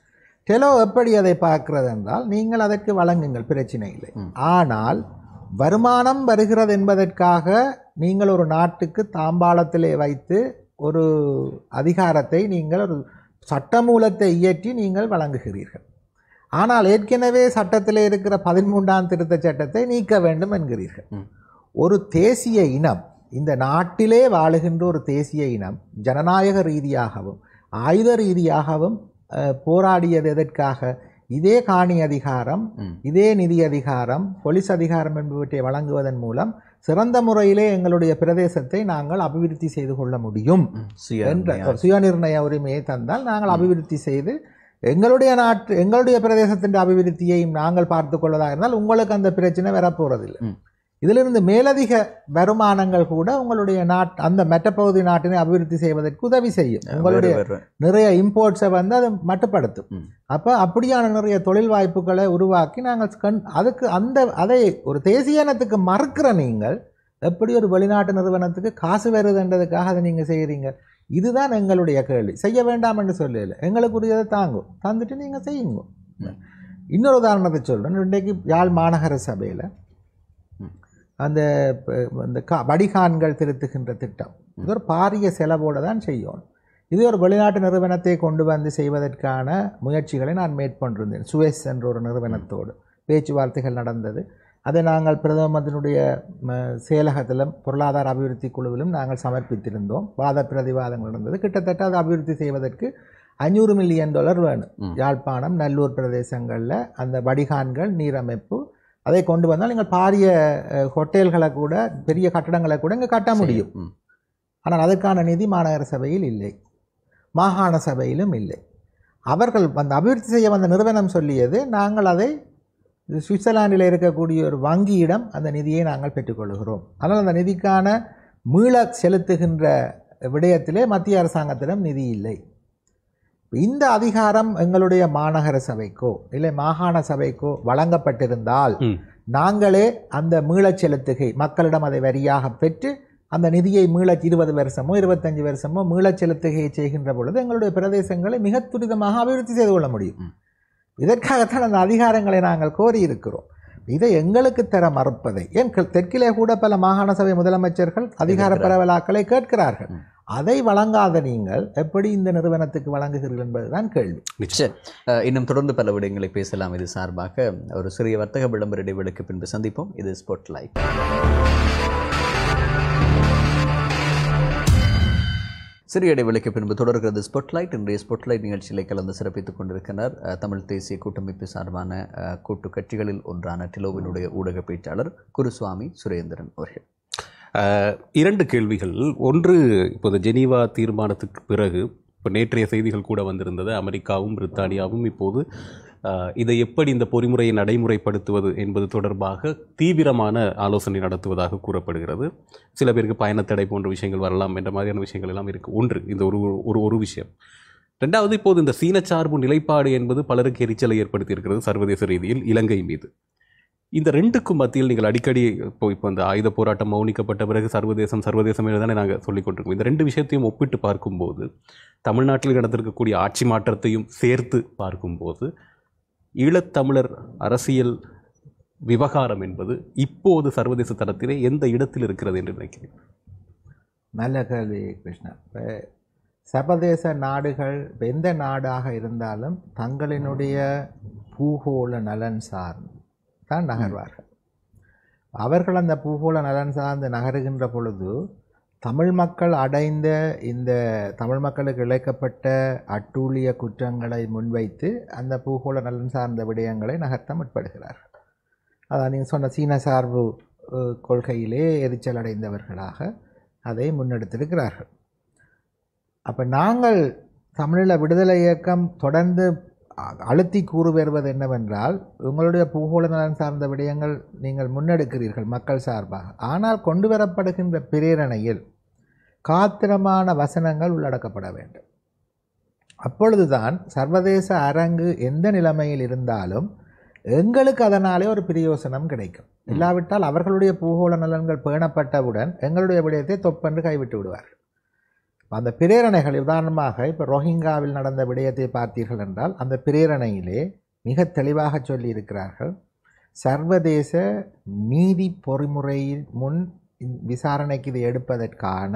டெலோ எப்படி அதை பார்க்கிறது என்றால், நீங்கள் அதற்கு வழங்குங்கள், பிரச்சனை இல்லை. ஆனால் வருமானம் வருகிறது என்பதற்காக நீங்கள் ஒரு நாட்டுக்கு தாம்பாளத்திலே வைத்து ஒரு அதிகாரத்தை நீங்கள் ஒரு சட்டமூலத்தை இயற்றி நீங்கள் வழங்குகிறீர்கள். ஆனால் ஏற்கனவே சட்டத்திலே இருக்கிற பதிமூன்றாம் திருத்த சட்டத்தை நீக்க வேண்டும் என்கிறீர்கள். ஒரு தேசிய இனம், இந்த நாட்டிலே வாழுகின்ற ஒரு தேசிய இனம் ஜனநாயக ரீதியாகவும் ஆயுத ரீதியாகவும் போராடியது எதற்காக? இதே காணி அதிகாரம், இதே நிதி அதிகாரம், போலீஸ் அதிகாரம் என்பவற்றை வழங்குவதன் மூலம் சிறந்த முறையிலே எங்களுடைய பிரதேசத்தை நாங்கள் அபிவிருத்தி செய்து கொள்ள முடியும் என்ற சுயநிர்ணய உரிமையை தந்தால் நாங்கள் அபிவிருத்தி செய்து எங்களுடைய நாட்டு எங்களுடைய பிரதேசத்தின் அபிவிருத்தியையும் நாங்கள் பார்த்து கொள்வதாக இருந்தால் உங்களுக்கு அந்த பிரச்சனை வரப்போறதில்லை. இதிலிருந்து மேலதிக வருமானங்கள் கூட உங்களுடைய நாட் அந்த மெட்டப்பகுதி நாட்டினை அபிவிருத்தி செய்வதற்கு உதவி செய்யும். உங்களுடைய நிறைய இம்போர்ட்ஸை வந்து அதை மட்டுப்படுத்தும். அப்போ அப்படியான நிறைய தொழில் வாய்ப்புகளை உருவாக்கி நாங்கள் கண் அதுக்கு அந்த அதை ஒரு தேசிய இனத்துக்கு மறுக்கிற நீங்கள் எப்படி ஒரு வெளிநாட்டு நிறுவனத்துக்கு காசு வருதுன்றதுக்காக அதை நீங்கள் செய்கிறீங்க? இதுதான் எங்களுடைய கேள்வி. செய்ய வேண்டாம் என்று சொல்லல, எங்களுக்குரியதை தாங்கும், தந்துட்டு நீங்கள் செய்யுங்க. இன்னொரு உதாரணத்தை சொல்கிறேன். இன்றைக்கு யாழ் மாநகர சபையில் அந்த இந்த கா வடிகான்கள் திருத்துகின்ற திட்டம் இது ஒரு பாரிய செலவோடு தான் செய்யணும். இது ஒரு வெளிநாட்டு நிறுவனத்தை கொண்டு வந்து செய்வதற்கான முயற்சிகளை நான் மேற்கொண்டிருந்தேன். சுவேஸ் என்ற ஒரு நிறுவனத்தோடு பேச்சுவார்த்தைகள் நடந்தது. அதை நாங்கள் பிரதமத்தினுடைய செயலகத்திலும் பொருளாதார அபிவிருத்தி குழுவிலும் நாங்கள் சமர்ப்பித்திருந்தோம். வாத பிரதிவாதங்கள் நடந்தது. கிட்டத்தட்ட அதை அபிவிருத்தி செய்வதற்கு ஐநூறு மில்லியன் டாலர் வேணும். யாழ்ப்பாணம், நல்லூர் பிரதேசங்களில் அந்த வடிகான்கள், நீரமைப்பு அதை கொண்டு வந்தால் நீங்கள் பாரிய ஹோட்டல்களை கூட பெரிய கட்டடங்களை கூட இங்கே கட்ட முடியும். ஆனால் அதற்கான நிதி மாநகர சபையில் இல்லை, மாகாண சபையிலும் இல்லை. அவர்கள் அந்த அபிவிருத்தி செய்ய வந்த நிறுவனம் சொல்லியது, நாங்கள் அதை சுவிட்சர்லாண்டில் இருக்கக்கூடிய ஒரு வங்கியிடம் அந்த நிதியை நாங்கள் பெற்றுக்கொள்கிறோம். ஆனால் அந்த நிதிக்கான மீள செலுத்துகின்ற விடயத்திலே மத்திய அரசாங்கத்திடம் நிதி இல்லை. இந்த அதிகாரம் எங்களுடைய மாநகர சபைக்கோ இல்லை மாகாண சபைக்கோ வழங்கப்பட்டிருந்தால் நாங்களே அந்த மீளச் செலுத்துகை மக்களிடம் அதை வரியாக பெற்று அந்த நிதியை மீள இருபது வருஷமோ இருபத்தஞ்சு வருஷமோ மீளச் செலுத்துகையை செய்கின்ற பொழுது எங்களுடைய பிரதேசங்களை மிக துரிதமாக அபிவிருத்தி செய்து கொள்ள முடியும். இதற்காகத்தான் அந்த அதிகாரங்களை நாங்கள் கோரியிருக்கிறோம். இதை எங்களுக்கு தர மறுப்பதை ஏன் தெற்கிலே கூட பல மாகாண சபை முதலமைச்சர்கள் அதிகார பரவலாக்களை கேட்கிறார்கள். அதை வழங்காத நீங்கள் எப்படி இந்த நிறுவனத்துக்கு வழங்குகிறீர்கள் என்பதுதான் கேள்வி. நிச்சயம். இன்னும் தொடர்ந்து பல விடயங்களை பேசலாம். இது சார்பாக ஒரு சிறிய வர்த்தக விளம்பர இடைவெளிக்கு பின்பு சந்திப்போம். இது ஸ்பாட்லைட். சிறிய இடைவெளிக்கு பின்பு தொடர்கிறது ஸ்பாட்லைட். இன்றைய ஸ்பாட்லைட் நிகழ்ச்சிகளை கலந்து சிறப்பித்துக் கொண்டிருக்கிறார் தமிழ் தேசிய கூட்டமைப்பு சார்பான கூட்டு கட்சிகளில் ஒன்றான டெலோவினுடைய ஊடக பேச்சாளர் குருசுவாமி சுரேந்திரன் அவர்கள். இரண்டு கேள்விகள். ஒன்று, இப்போது ஜெனீவா தீர்மானத்துக்கு பிறகு இப்போ நேற்றைய செய்திகள் கூட வந்திருந்தது, அமெரிக்காவும் பிரித்தானியாவும் இப்போது இதை எப்படி இந்த பொறிமுறையை நடைமுறைப்படுத்துவது என்பது தொடர்பாக தீவிரமான ஆலோசனை நடத்துவதாக கூறப்படுகிறது. சில பேருக்கு பயணத்தடை போன்ற விஷயங்கள் வரலாம் என்ற மாதிரியான விஷயங்கள் எல்லாம் இருக்குது. ஒன்று, இந்த ஒரு ஒரு ஒரு விஷயம். ரெண்டாவது, இப்போது இந்த சீனச்சார்பு நிலைப்பாடு என்பது பலருக்கு எரிச்சலை ஏற்படுத்தியிருக்கிறது சர்வதேச ரீதியில் இலங்கை மீது. இந்த ரெண்டுக்கும் மத்தியில் நீங்கள் அடிக்கடி இப்போ இப்போ இந்த ஆயுத போராட்டம் மௌனிக்கப்பட்ட பிறகு சர்வதேசம் சர்வதேசம் என்று தானே நாங்கள் சொல்லிக் கொண்டிருக்கோம். இந்த ரெண்டு விஷயத்தையும் ஒப்பிட்டு பார்க்கும்போது, தமிழ்நாட்டில் நடந்திருக்கக்கூடிய ஆட்சி மாற்றத்தையும் சேர்த்து பார்க்கும்போது, ஈழத்தமிழர் அரசியல் விவகாரம் என்பது இப்போது சர்வதேச தரத்திலே எந்த இடத்தில் இருக்கிறது என்று நினைக்கிறேன்? நல்ல கேள்வி கிருஷ்ணா. இப்போ சர்வதேச நாடுகள் எந்த நாடாக இருந்தாலும் தங்களினுடைய பூகோள நலன் சார்ந்து தான் நகர்வார்கள். அவர்கள் அந்த பூகோள நலன் சார்ந்து நகருகின்ற பொழுது தமிழ் மக்கள் அடைந்த இந்த தமிழ் மக்களுக்கு இழைக்கப்பட்ட அட்டூழிய குற்றங்களை முன்வைத்து அந்த பூகோள நலன் சார்ந்த விடயங்களை நகர்த்த முற்படுகிறார்கள். அதான் நீங்கள் சொன்ன சீன சார்பு கொள்கையிலே எரிச்சல் அடைந்தவர்களாக அதை முன்னெடுத்திருக்கிறார்கள். அப்போ நாங்கள் தமிழீழ விடுதலை இயக்கம் தொடர்ந்து அழுத்தி கூறு வருவது என்னவென்றால், உங்களுடைய பூகோள நலன் சார்ந்த விடயங்கள் நீங்கள் முன்னெடுக்கிறீர்கள் மக்கள் சார்பாக, ஆனால் கொண்டு வரப்படுகின்ற பிரேரணையில் காத்திரமான வசனங்கள் உள்ளடக்கப்பட வேண்டும். அப்பொழுதுதான் சர்வதேச அரங்கு எந்த நிலைமையில் இருந்தாலும் எங்களுக்கு அதனாலே ஒரு பிரயோசனம் கிடைக்கும். இல்லாவிட்டால் அவர்களுடைய பூகோள நலன்கள் பேணப்பட்டவுடன் எங்களுடைய விடயத்தை தொப்பென்று கைவிட்டு விடுவார்கள். அந்த பிரேரணைகள், உதாரணமாக இப்போ ரோஹிங்காவில் நடந்த விடயத்தை பார்த்தீர்கள் என்றால், அந்த பிரேரணையிலே மிக தெளிவாக சொல்லி இருக்கிறார்கள், சர்வதேச நீதி பொறிமுறையின் முன் விசாரணைக்கு இதை எடுப்பதற்கான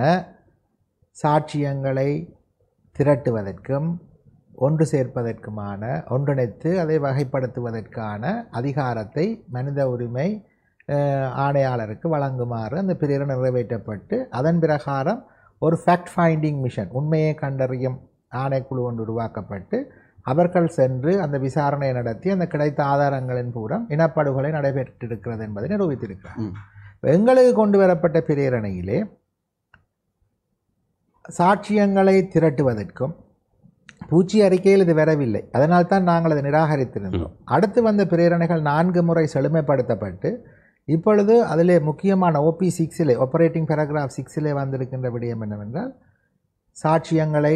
சாட்சியங்களை திரட்டுவதற்கும் ஒன்று சேர்ப்பதற்குமான ஒன்றிணைத்து அதை வகைப்படுத்துவதற்கான அதிகாரத்தை மனித உரிமை ஆணையாளருக்கு வழங்குமாறு அந்த பிரேரணை நிறைவேற்றப்பட்டு, அதன் பிரகாரம் ஒரு ஃபேக்ட் ஃபைண்டிங் மிஷன், உண்மையை கண்டறியும் ஆணைக்குழு ஒன்று உருவாக்கப்பட்டு அவர்கள் சென்று அந்த விசாரணையை நடத்தி அந்த கிடைத்த ஆதாரங்களின் பூரம் இனப்படுகொலை நடைபெற்றிருக்கிறது என்பதை நிரூபித்திருக்கிறார். எங்களுக்கு கொண்டு வரப்பட்ட பிரேரணையிலே சாட்சியங்களை திரட்டுவதற்கும் பூச்சி அறிக்கையில் இது வரவில்லை, அதனால்தான் நாங்கள் அதை நிராகரித்திருந்தோம். அடுத்து வந்த பிரேரணைகள் நான்கு முறை செழுமைப்படுத்தப்பட்டு இப்பொழுது அதிலே முக்கியமான ஓபி சிக்ஸிலே ஆப்பரேட்டிங் பேராகிராஃப் சிக்ஸிலே வந்திருக்கின்ற விடயம் என்னவென்றால், சாட்சியங்களை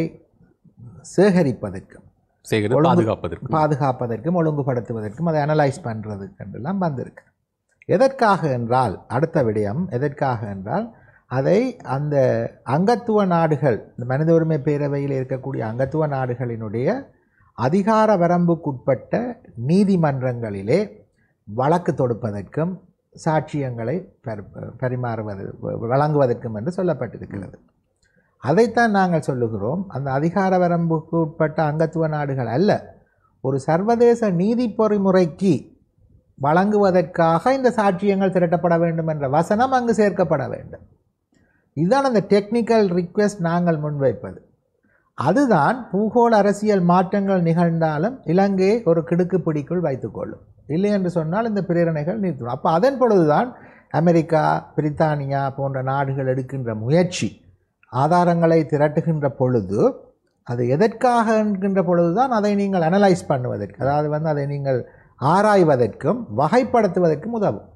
சேகரிப்பதற்கும் பாதுகாப்பதற்கும் பாதுகாப்பதற்கும் ஒழுங்குபடுத்துவதற்கும் அதை அனலைஸ் பண்ணுறதுக்கு என்றெல்லாம் வந்திருக்கு. எதற்காக என்றால், அடுத்த விடயம் எதற்காக என்றால், அதை அந்த அங்கத்துவ நாடுகள், இந்த மனித உரிமை பேரவையில் இருக்கக்கூடிய அங்கத்துவ நாடுகளினுடைய அதிகார வரம்புக்குட்பட்ட நீதிமன்றங்களிலே வழக்கு தொடுப்பதற்கும் சாட்சியங்களை பரிமாறுவது வழங்குவதற்கும் என்று சொல்லப்பட்டிருக்கிறது. அதைத்தான் நாங்கள் சொல்லுகிறோம், அந்த அதிகார வரம்புக்கு உட்பட்ட அங்கத்துவ நாடுகள் அல்ல, ஒரு சர்வதேச நீதி பொறிமுறைக்கு வழங்குவதற்காக இந்த சாட்சியங்கள் திரட்டப்பட வேண்டும் என்ற வசனம் அங்கு சேர்க்கப்பட வேண்டும். இதுதான் அந்த டெக்னிக்கல் ரிக்வெஸ்ட் நாங்கள் முன்வைப்பது. அதுதான் பூகோள அரசியல் மாற்றங்கள் நிகழ்ந்தாலும் இலங்கையை ஒரு கிடுக்கு பிடிக்குள் வைத்துக்கொள்ளும். இல்லை என்று சொன்னால் இந்த பிரேரணைகள் நிறுத்தும். அப்போ அதன் பொழுதுதான் அமெரிக்கா, பிரித்தானியா போன்ற நாடுகள் எடுக்கின்ற முயற்சி, ஆதாரங்களை திரட்டுகின்ற பொழுது அது எதற்காக என்கின்ற பொழுதுதான் அதை நீங்கள் அனலைஸ் பண்ணுவதற்கு, அதாவது வந்து அதை நீங்கள் ஆராய்வதற்கும் வகைப்படுத்துவதற்கும் உதவும்.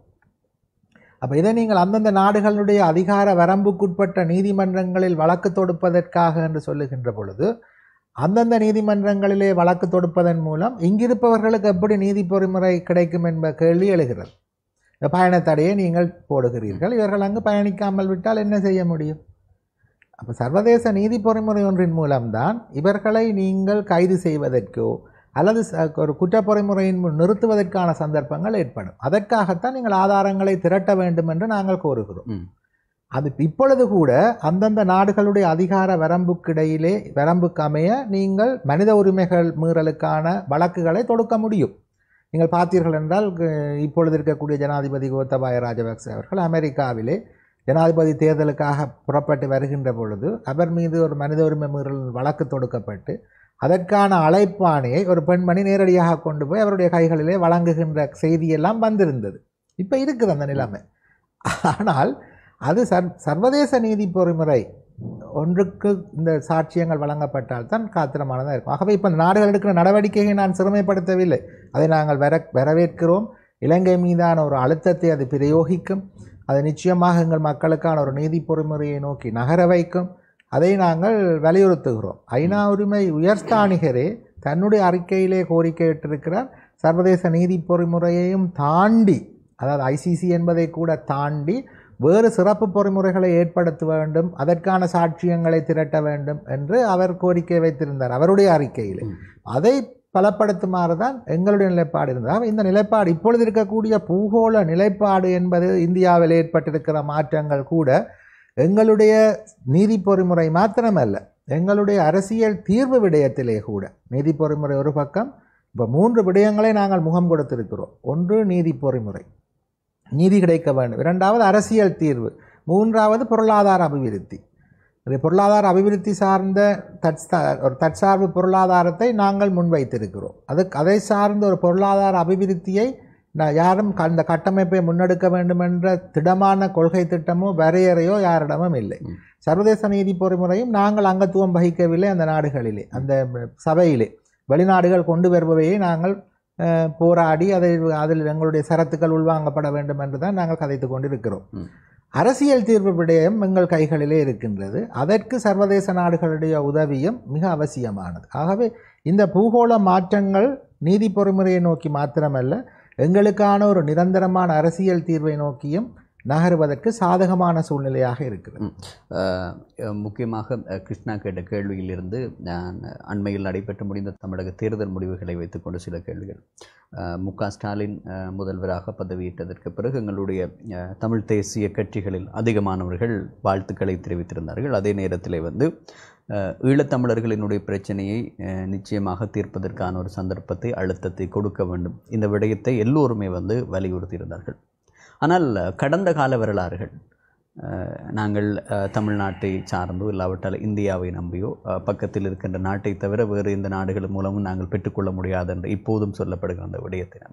அப்போ இதை நீங்கள் அந்தந்த நாடுகளுடைய அதிகார வரம்புக்குட்பட்ட நீதிமன்றங்களில் வழக்கு தொடுப்பதற்காக என்று சொல்லுகின்ற பொழுது, அந்தந்த நீதிமன்றங்களிலே வழக்கு தொடுப்பதன் மூலம் இங்கிருப்பவர்களுக்கு எப்படி நீதி பொறிமுறை கிடைக்கும் என்ப கேள்வி எழுகிறது. பயணத்தடையை நீங்கள் போடுகிறீர்கள், இவர்கள் அங்கு பயணிக்காமல் விட்டால் என்ன செய்ய முடியும்? அப்போ சர்வதேச நீதி பொறிமுறை ஒன்றின் மூலம்தான் இவர்களை நீங்கள் கைது செய்வதற்கோ அல்லது ஒரு குற்றப்பொறிமுறையின் முன் நிறுத்துவதற்கான சந்தர்ப்பங்கள் ஏற்படும். அதற்காகத்தான் நீங்கள் ஆதாரங்களை திரட்ட வேண்டும் என்று நாங்கள் கோருகிறோம். அது இப்பொழுது கூட அந்தந்த நாடுகளுடைய அதிகார வரம்புக்கிடையிலே வரம்புக்கு அமைய நீங்கள் மனித உரிமைகள் மீறலுக்கான வழக்குகளை தொடுக்க முடியும். நீங்கள் பார்த்தீர்கள் என்றால், இப்பொழுது இருக்கக்கூடிய ஜனாதிபதி கோத்தபாய ராஜபக்ச அவர்கள் அமெரிக்காவிலே ஜனாதிபதி தேர்தலுக்காக புறப்பட்டு வருகின்ற பொழுது அவர் மீது ஒரு மனித உரிமை மீறல் வழக்கு தொடுக்கப்பட்டு அதற்கான அழைப்பாணையை ஒரு பெண்மணி நேரடியாக கொண்டு போய் அவருடைய கைகளிலே வழங்குகின்ற செய்தியெல்லாம் வந்திருந்தது. இப்போ இருக்குது அந்த நிலைமை. ஆனால் அது சர் சர்வதேச நீதி பொறிமுறை ஒன்றுக்கு இந்த சாட்சியங்கள் வழங்கப்பட்டால் தான் காத்திரமானதாக இருக்கும். ஆகவே இப்போ நாடுகள் எடுக்கிற நடவடிக்கையை நான் சிறுமைப்படுத்தவில்லை, அதை நாங்கள் வர வரவேற்கிறோம். இலங்கை மீதான ஒரு அழுத்தத்தை அது பிரயோகிக்கும், அது நிச்சயமாக எங்கள் மக்களுக்கான ஒரு நீதி பொறிமுறையை நோக்கி நகர வைக்கும், அதை நாங்கள் வலியுறுத்துகிறோம். ஐநா உரிமை உயர்ஸ்தானிகரே தன்னுடைய அறிக்கையிலே கோரிக்கையிட்டிருக்கிறார், சர்வதேச நீதி பொறிமுறையையும் தாண்டி, அதாவது ஐசிசி என்பதை கூட தாண்டி வேறு சிறப்பு பொறிமுறைகளை ஏற்படுத்த வேண்டும், அதற்கான சாட்சியங்களை திரட்ட வேண்டும் என்று அவர் கோரிக்கை வைத்திருந்தார் அவருடைய அறிக்கையிலே. அதை பலப்படுத்துமாறு தான் எங்களுடைய நிலைப்பாடு இருந்தது. இந்த நிலைப்பாடு இப்பொழுது இருக்கக்கூடிய பூகோள நிலைப்பாடு என்பது இந்தியாவில் ஏற்பட்டிருக்கிற மாற்றங்கள் கூட எங்களுடைய நீதி பொறிமுறை மாத்திரமல்ல, எங்களுடைய அரசியல் தீர்வு விடயத்திலே கூட நீதி பொறிமுறை ஒரு பக்கம். இப்போ மூன்று விடயங்களை நாங்கள் முகம் கொடுத்திருக்கிறோம். ஒன்று நீதி பொறிமுறை, நீதி கிடைக்க வேண்டும். இரண்டாவது அரசியல் தீர்வு. மூன்றாவது பொருளாதார அபிவிருத்தி. இது பொருளாதார அபிவிருத்தி சார்ந்த தற்சா ஒரு தற்சார்பு பொருளாதாரத்தை நாங்கள் முன்வைத்திருக்கிறோம். அதுக்கு அதை சார்ந்த ஒரு பொருளாதார அபிவிருத்தியை நான் யாரும் அந்த கட்டமைப்பை முன்னெடுக்க வேண்டும் என்ற திடமான கொள்கை திட்டமோ வரையறையோ யாரிடமும் இல்லை. சர்வதேச நீதி பொறிமுறையும் நாங்கள் அங்கத்துவம் வகிக்கவில்லை அந்த நாடுகளிலே, அந்த சபையிலே. வெளிநாடுகள் கொண்டு வருபவையை நாங்கள் போராடி அதை அதில் எங்களுடைய சரத்துக்கள் உள்வாங்கப்பட வேண்டும் என்று தான் நாங்கள் கதைத்து கொண்டிருக்கிறோம். அரசியல் தீர்வு விடயம் எங்கள் கைகளிலே இருக்கின்றது. அதற்கு சர்வதேச நாடுகளுடைய உதவியும் மிக அவசியமானது. ஆகவே இந்த பூகோள மாற்றங்கள் நீதி பொறிமுறையை நோக்கி மாத்திரமல்ல, எங்களுக்கான ஒரு நிரந்தரமான அரசியல் தீர்வை நோக்கியும் நகருவதற்கு சாதகமான சூழ்நிலையாக இருக்கிறது. முக்கியமாக கிருஷ்ணா கேட்ட கேள்வியிலிருந்து நான் அண்மையில் நடைபெற்று முடிந்த தமிழக தேர்தல் முடிவுகளை வைத்துக்கொண்டு சில கேள்விகள். மு க ஸ்டாலின் முதல்வராக பதவியேற்றதற்கு பிறகு எங்களுடைய தமிழ் தேசிய கட்சிகளில் அதிகமானவர்கள் வாழ்த்துக்களை தெரிவித்திருந்தார்கள். அதே நேரத்தில் வந்து ஈழத்தமிழர்களினுடைய பிரச்சனையை நிச்சயமாக தீர்ப்பதற்கான ஒரு சந்தர்ப்பத்தை, அழுத்தத்தை கொடுக்க வேண்டும், இந்த விடயத்தை எல்லோருமே வந்து வலியுறுத்தியிருந்தார்கள். ஆனால் கடந்த கால வரலாறுகள், நாங்கள் தமிழ்நாட்டை சார்ந்தோ இல்லாவிட்டால் இந்தியாவை நம்பியோ பக்கத்தில் இருக்கின்ற நாட்டை தவிர வேறு இந்த நாடுகள் மூலமும் நாங்கள் பெற்றுக்கொள்ள முடியாது என்று இப்போதும் சொல்லப்படுகிற அந்த விடயத்தை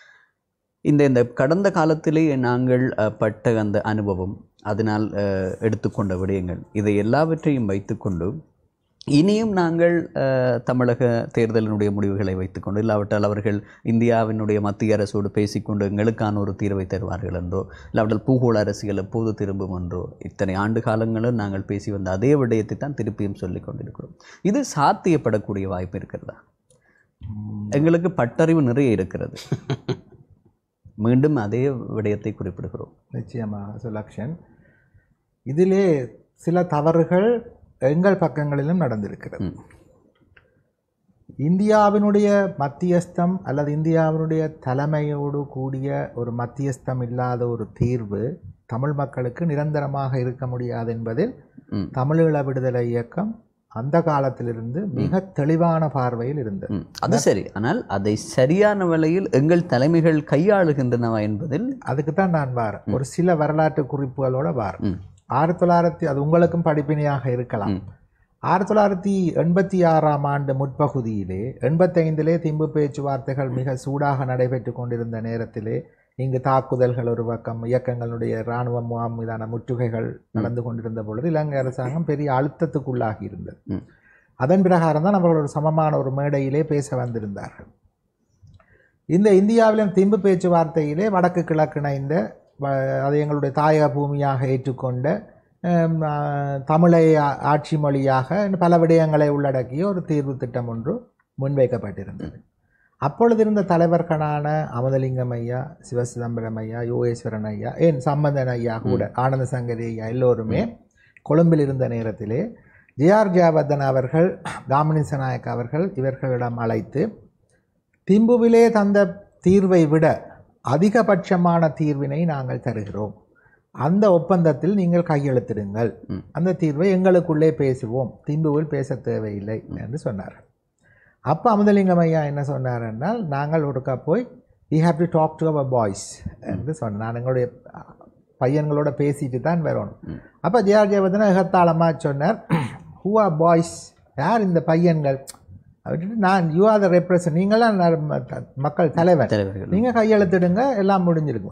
இந்த இந்த கடந்த காலத்திலே நாங்கள் பட்ட அந்த அனுபவம், அதனால் எடுத்துக்கொண்ட விடயங்கள், இதை எல்லாவற்றையும் வைத்துக்கொண்டு இனியும் நாங்கள் தமிழக தேர்தலினுடைய முடிவுகளை வைத்துக்கொண்டு இல்லாவிட்டால் அவர்கள் இந்தியாவினுடைய மத்திய அரசோடு பேசிக்கொண்டு எங்களுக்கான ஒரு தீர்வை தருவார்கள் என்றோ, இல்லாவிட்டால் பூகோள அரசியல் எப்போது திரும்பும் என்றோ, இத்தனை ஆண்டு காலங்களும் நாங்கள் பேசி வந்த அதே விடயத்தை தான் திருப்பியும் சொல்லிக் கொண்டிருக்கிறோம். இது சாத்தியப்படக்கூடிய வாய்ப்பு இருக்கிறதா? எங்களுக்கு பட்டறிவு நிறைய இருக்கிறது. மீண்டும் அதே விடயத்தை குறிப்பிடுகிறோம். நிச்சயமாக சுலக்ஷன், இதிலே சில தவறுகள் எங்கள் பக்கங்களிலும் நடந்திருக்கிறது. இந்தியாவினுடைய மத்தியஸ்தம் அல்லது இந்தியாவினுடைய தலைமையோடு கூடிய ஒரு மத்தியஸ்தம் இல்லாத ஒரு தீர்வு தமிழ் மக்களுக்கு நிரந்தரமாக இருக்க முடியாது என்பதில் தமிழீழ விடுதலை இயக்கம் அந்த காலத்திலிருந்து மிக தெளிவான பார்வையில் இருந்தது. அது சரி, ஆனால் அதை சரியான வழியில் எங்கள் தலைமைகள் கையாளுகின்றனவா என்பதில் அதுக்கு தான் நான் வாரேன். ஒரு சில வரலாற்று குறிப்புகளோட வாரேன். ஆயிரத்தி தொள்ளாயிரத்தி அது உங்களுக்கும் படிப்பினையாக இருக்கலாம். ஆயிரத்தி தொள்ளாயிரத்தி எண்பத்தி ஆறாம் ஆண்டு முற்பகுதியிலே, எண்பத்தைந்திலே திம்பு பேச்சுவார்த்தைகள் மிக சூடாக நடைபெற்று கொண்டிருந்த நேரத்திலே இங்கு தாக்குதல்கள் ஒரு பக்கம், இயக்கங்களுடைய இராணுவ முகாம் மீதான முற்றுகைகள் நடந்து கொண்டிருந்த பொழுது இலங்கை அரசாங்கம் பெரிய அழுத்தத்துக்குள்ளாகி இருந்தது. அதன் பிரகாரம் தான் அவர்கள் ஒரு சமமான ஒரு மேடையிலே பேச வந்திருந்தார்கள். இந்த இந்தியாவிலும் திம்பு பேச்சுவார்த்தையிலே வடக்கு கிழக்கிணைந்த, அதை எங்களுடைய தாயக பூமியாக ஏற்றுக்கொண்ட, தமிழை ஆட்சி மொழியாக பல விடயங்களை உள்ளடக்கிய ஒரு தீர்வு திட்டம் ஒன்று முன்வைக்கப்பட்டிருந்தது. அப்பொழுது இருந்த தலைவர்களான அமுதலிங்கம் ஐயா, சிவசிதம்பரம் ஐயா, யோகேஸ்வரன் ஐயா, ஏன் சம்பந்தன் ஐயா கூட, ஆனந்த சங்கரி ஐயா எல்லோருமே கொழும்பில் இருந்த நேரத்திலே ஜே ஆர் ஜெயவர்தன் அவர்கள், தாமினிச நாயக் அவர்கள் இவர்களிடம் அழைத்து, திம்புவிலே தந்த தீர்வை விட அதிகபட்சமான தீர்வினை நாங்கள் தருகிறோம், அந்த ஒப்பந்தத்தில் நீங்கள் கையெழுத்திடுங்கள், அந்த தீர்வை எங்களுக்குள்ளே பேசுவோம், திம்புவில் பேச தேவையில்லை என்று சொன்னார். அப்போ அமுதலிங்கம் ஐயா என்ன சொன்னார் என்றால், நாங்கள் ஒருக்கா போய் we have to talk to our boys என்று சொன்னார். நான் எங்களுடைய பையன்களோட பேசிட்டு தான் வரணும். அப்போ ஜே ஆர் ஜெயவர்தன் எகத்தாளமாக சொன்னார், ஹூ ஆர் பாய்ஸ், யார் இந்த பையன்கள்? அப்படின்ட்டு, நான் யூ ஆர் த ரெப்ரசன்ட், நீங்களாம் மக்கள் தலைவர், நீங்கள் கையெழுத்திடுங்க, எல்லாம் முடிஞ்சிருக்கும்.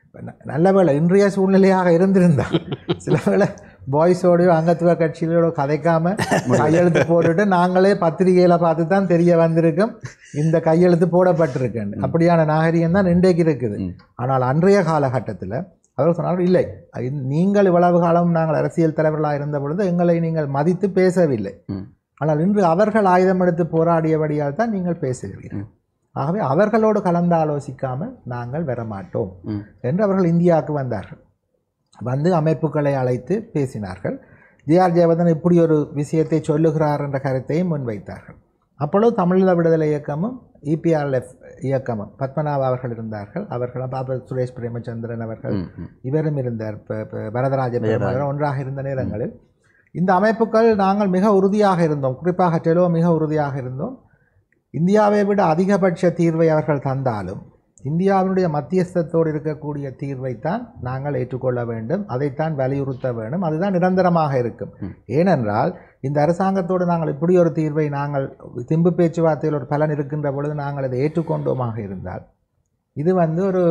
நல்ல வேளை இன்றைய சூழ்நிலையாக இருந்திருந்தால் சில வேளை பாய்ஸோடையோ அங்கத்துவ கட்சிகளோட கதைக்காம கையெழுத்து போட்டுட்டு நாங்களே பத்திரிகையில பார்த்து தான் தெரிய வந்திருக்கோம் இந்த கையெழுத்து போடப்பட்டிருக்கேன். அப்படியான நாகரிகம் தான் இன்றைக்கு இருக்குது. ஆனால் அன்றைய காலகட்டத்தில் அவர் சொன்னார்கள், இல்லை, நீங்கள் இவ்வளவு காலம் நாங்கள் அரசியல் தலைவர்களாக இருந்த பொழுது எங்களை நீங்கள் மதித்து பேசவில்லை, ஆனால் இன்று அவர்கள் ஆயுதம் எடுத்து போராடியபடியால் தான் நீங்கள் பேசுகிறீர்கள். ஆகவே அவர்களோடு கலந்து ஆலோசிக்காமல் நாங்கள் வரமாட்டோம் என்று அவர்கள் இந்தியாவுக்கு வந்தார்கள். வந்து அமைப்புகளை அழைத்து பேசினார்கள். ஜே ஆர் ஜெயவர்தன் இப்படி ஒரு விஷயத்தை சொல்லுகிறார் என்ற கருத்தையும் முன்வைத்தார்கள். அப்பொழுது தமிழீழ விடுதலை இயக்கமும் இபிஆர்எஃப் இயக்கமும் பத்மநாப அவர்கள் இருந்தார்கள். அவர்கள் பாபா சுரேஷ் பிரேமச்சந்திரன் அவர்கள் இவரும் இருந்தார். வரதராஜ பெருமாள் ஒன்றாக இருந்த நேரங்களில் இந்த அமைப்புகள் நாங்கள் மிக உறுதியாக இருந்தோம். குறிப்பாக டெலோ மிக உறுதியாக இருந்தோம். இந்தியாவை விட அதிகபட்ச தீர்வை அவர்கள் தந்தாலும் இந்தியாவினுடைய மத்தியஸ்தத்தோடு இருக்கக்கூடிய தீர்வைத்தான் நாங்கள் ஏற்றுக்கொள்ள வேண்டும், அதைத்தான் வலியுறுத்த வேண்டும், அதுதான் நிரந்தரமாக இருக்கும். ஏனென்றால் இந்த அரசாங்கத்தோடு நாங்கள் இப்படி ஒரு தீர்வை நாங்கள் திம்பு பேச்சுவார்த்தையில் ஒரு பலன் இருக்கின்ற பொழுது நாங்கள் அதை ஏற்றுக்கொண்டோமாக இருந்தால் இது வந்து ஒரு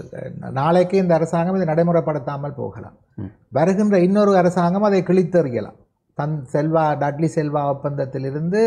நாளைக்கு இந்த அரசாங்கம் இதை நடைமுறைப்படுத்தாமல் போகலாம். வருகின்ற இன்னொரு அரசாங்கம் அதை கிழித்தெறியலாம். தன் செல்வா டட்லி செல்வா ஒப்பந்தத்திலிருந்து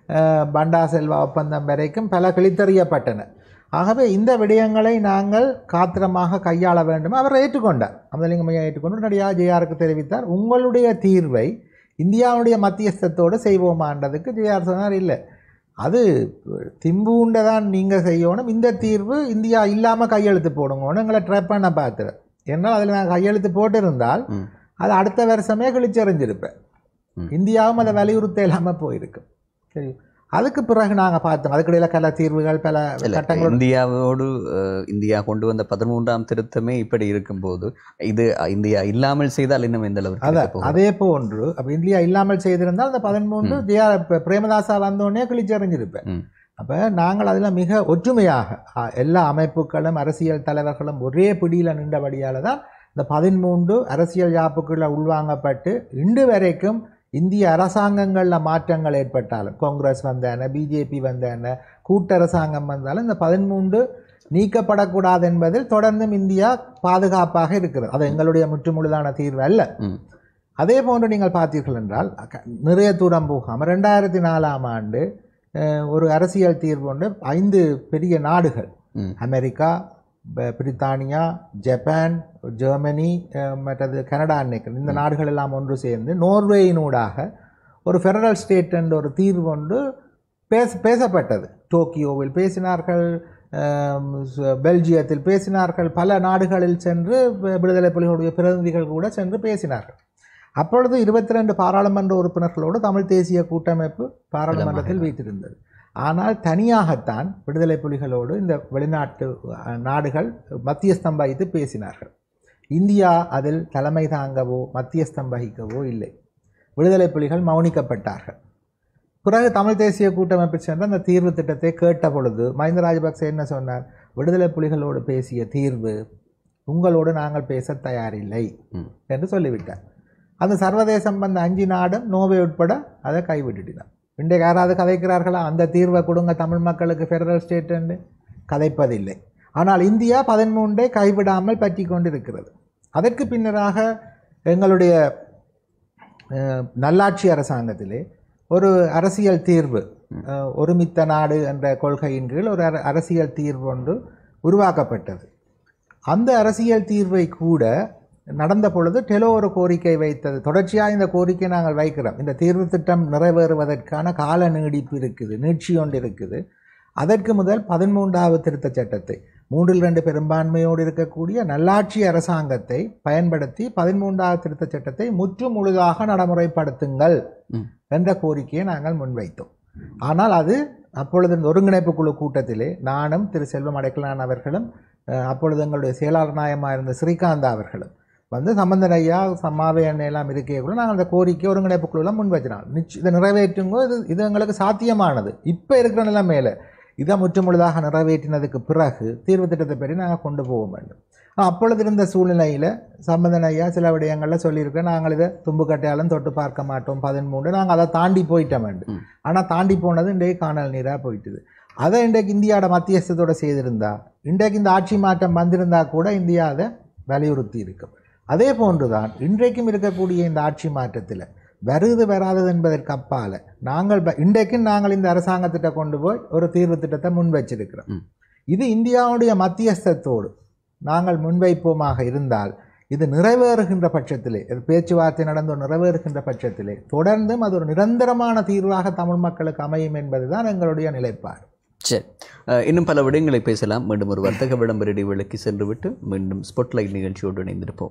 பண்டா செல்வா ஒப்பந்தம் வரைக்கும் பல கிழித்தறியப்பட்டன. ஆகவே இந்த விடயங்களை நாங்கள் காத்திரமாக கையாள வேண்டும். அவர் ஏற்றுக்கொண்டார். அமதலிங்கம் ஐயா ஏற்றுக்கொண்டு உடனடியாக ஜேஆருக்கு தெரிவித்தார், உங்களுடைய தீர்வை இந்தியாவுடைய மத்தியஸ்தத்தோடு செய்வோமான்றதுக்கு ஜேஆர் சொன்னார், இல்லை, அது திம்புண்டை தான் நீங்கள் செய்யணும், இந்த தீர்வு இந்தியா இல்லாமல் கையெழுத்து போடுங்கன்னு எங்களை ட்ரை பண்ண பார்த்துரு. ஏன்னால் அதில் நான் கையெழுத்து போட்டிருந்தால் அது அடுத்த வருஷமே கிழிச்சறிஞ்சிருப்பேன். இந்தியாவும் அதை வலியுறுத்த இல்லாமல் போயிருக்கு. சரி, அதுக்கு பிறகு நாங்கள் பார்த்தோம் அதுக்கிடையில் பல தீர்வுகள் பல சட்டங்கள். இந்தியாவோடு இந்தியா கொண்டு வந்த பதிமூன்றாம் திருத்தமே இப்படி இருக்கும்போது இது இந்தியா இல்லாமல் செய்தால் இன்னும் எந்த அளவுக்கு அதே போன்று அப்போ இந்தியா இல்லாமல் செய்திருந்தால் அந்த பதிமூன்று ஜே ஆர் பிரேமதாசா வந்தோடனே கிழிச்சறிஞ்சிருப்பேன். அப்போ நாங்கள் அதில் மிக ஒற்றுமையாக எல்லா அமைப்புகளும் அரசியல் தலைவர்களும் ஒரே பிடியில் நின்றபடியால் தான் இந்த பதிமூன்று அரசியல் யாப்புக்குள்ள உள்வாங்கப்பட்டு இன்று வரைக்கும் இந்திய அரசாங்கங்களில் மாற்றங்கள் ஏற்பட்டாலும் காங்கிரஸ் வந்தான பிஜேபி வந்தான கூட்டரசாங்கம் வந்தாலும் இந்த பதிமூன்று நீக்கப்படக்கூடாது என்பதில் தொடர்ந்தும் இந்தியா பாதுகாப்பாக இருக்கிறது. அது எங்களுடைய முற்றுமுழுதான தீர்வு அல்ல. அதே போன்று நீங்கள் பார்த்தீர்கள் என்றால் நிறைய தூரம் போகாமல் ரெண்டாயிரத்தி நாலாம் ஆண்டு ஒரு அரசியல் தீர்வு ஒன்று ஐந்து பெரிய நாடுகள் அமெரிக்கா, பிரித்தானியா, ஜப்பான், ஜெர்மனி, மற்றது கனடா, நினைக்கிறேன், இந்த நாடுகள் எல்லாம் ஒன்று சேர்ந்து நோர்வேயினூடாக ஒரு ஃபெடரல் ஸ்டேட் என்ற ஒரு தீர்வு ஒன்று பேச பேசப்பட்டது. டோக்கியோவில் பேசினார்கள், பெல்ஜியத்தில் பேசினார்கள், பல நாடுகளில் சென்று விடுதலை புலிகளுடைய பிரதிநிதிகள் கூட சென்று பேசினார்கள். அப்பொழுது இருபத்தி ரெண்டு பாராளுமன்ற உறுப்பினர்களோடு தமிழ் தேசிய கூட்டமைப்பு பாராளுமன்றத்தில் வைத்திருந்தது. ஆனால் தனியாகத்தான் விடுதலை புலிகளோடு இந்த வெளிநாட்டு நாடுகள் மத்தியஸ்தம் வகித்து பேசினார்கள். இந்தியா அதில் தலைமை தாங்கவோ மத்தியஸ்தம் வகிக்கவோ இல்லை. விடுதலை புலிகள் மௌனிக்கப்பட்டார்கள். பிறகு தமிழ் தேசிய கூட்டமைப்பு சென்று அந்த தீர்வு திட்டத்தை கேட்ட பொழுது மஹிந்த ராஜபக்சே என்ன சொன்னார், விடுதலை புலிகளோடு பேசிய தீர்வு உங்களோடு நாங்கள் பேச தயாரில்லை என்று சொல்லிவிட்டார். அந்த சர்வதேசம் வந்த அஞ்சு நாடும் நோவே உட்பட அதை கைவிட்டுட்டார். இன்றைக்கு யாராவது கதைக்கிறார்களா அந்த தீர்வை கொடுங்க தமிழ் மக்களுக்கு ஃபெடரல் ஸ்டேட் என்று? கதைப்பதில்லை. ஆனால் இந்தியா பதிமூன்றை கைவிடாமல் பற்றி கொண்டிருக்கிறது. அதற்கு பின்னராக எங்களுடைய நல்லாட்சி அரசாங்கத்திலே ஒரு அரசியல் தீர்வு, ஒருமித்த நாடு என்ற கொள்கையின் கீழ் ஒரு அரசியல் தீர்வு ஒன்று உருவாக்கப்பட்டது. அந்த அரசியல் தீர்வை கூட நடந்த பொழுது டெலோ ஒரு கோரிக்கை வைத்தது. தொடர்ச்சியாக இந்த கோரிக்கை நாங்கள் வைக்கிறோம். இந்த தீர்வு திட்டம் நிறைவேறுவதற்கான கால நீடிப்பு இருக்குது, நீட்சி ஒன்று இருக்குது. அதற்கு முதல் பதிமூன்றாவது திருத்த சட்டத்தை மூன்றில் ரெண்டு பெரும்பான்மையோடு இருக்கக்கூடிய நல்லாட்சி அரசாங்கத்தை பயன்படுத்தி பதிமூன்றாவது திருத்த சட்டத்தை முற்று முழுதாக நடைமுறைப்படுத்துங்கள் என்ற கோரிக்கையை நாங்கள் முன்வைத்தோம். ஆனால் அது அப்பொழுது இந்த ஒருங்கிணைப்பு குழு கூட்டத்திலே நானும் திரு செல்வம் அடைக்கலான் அவர்களும் அப்பொழுது எங்களுடைய செயலாளர் நாயமாக இருந்த ஸ்ரீகாந்தா அவர்களும் வந்து சம்பந்தன் ஐயா சம்மாவை எண்ணெய் எல்லாம் இருக்கைக்குள்ள நாங்கள் அந்த கோரிக்கை ஒருங்கிணைப்பு குழுலாம் முன் வச்சினாங்க. நிச்சயம் இதை நிறைவேற்றுங்கோ, இது இது எங்களுக்கு சாத்தியமானது. இப்போ இருக்கிற நிலைமையில இதை முற்றுமுழுதாக நிறைவேற்றினதுக்கு பிறகு தீர்வு திட்டத்தை பற்றி நாங்கள் கொண்டு போக வேண்டும். அப்பொழுது இருந்த சூழ்நிலையில் சம்பந்தன் ஐயா சில விடயங்களில் சொல்லியிருக்கேன், நாங்கள் இதை தும்புக்கட்டையாலும் தொட்டு பார்க்க மாட்டோம் பதிமூன்று, நாங்கள் அதை தாண்டி போயிட்டோம் வேண்டும். ஆனால் தாண்டி போனது இன்றைய காணல் நீராக போயிட்டுது. அதை இன்றைக்கு இந்தியாவோட மத்தியஸ்தத்தோடு செய்திருந்தா இன்றைக்கு இந்த ஆட்சி மாற்றம் வந்திருந்தா கூட இந்தியா அதை வலியுறுத்தி இருக்கும். அதே போன்றுதான் இன்றைக்கும் இருக்கக்கூடிய இந்த ஆட்சி மாற்றத்தில் வருது வராதது என்பதற்கு அப்பால் நாங்கள் இன்றைக்கும் நாங்கள் இந்த அரசாங்கத்திட்ட கொண்டு போய் ஒரு தீர்வு திட்டத்தை முன் வச்சிருக்கிறோம். இது இந்தியாவுடைய மத்தியஸ்தத்தோடு நாங்கள் முன்வைப்போமாக இருந்தால் இது நிறைவேறுகின்ற பட்சத்திலே, இது பேச்சுவார்த்தை நடந்து நிறைவேறுகின்ற பட்சத்திலே தொடர்ந்தும் அது ஒரு நிரந்தரமான தீர்வாக தமிழ் மக்களுக்கு அமையும் என்பதுதான் எங்களுடைய நிலைப்பாடு. சரி, இன்னும் பல விடயங்களை பேசலாம். மீண்டும் ஒரு வர்த்தக விளம்பர இடைவேளைக்கு சென்றுவிட்டு மீண்டும் ஸ்பாட்லைட் நிகழ்ச்சியோடு இணைந்திருப்போம்.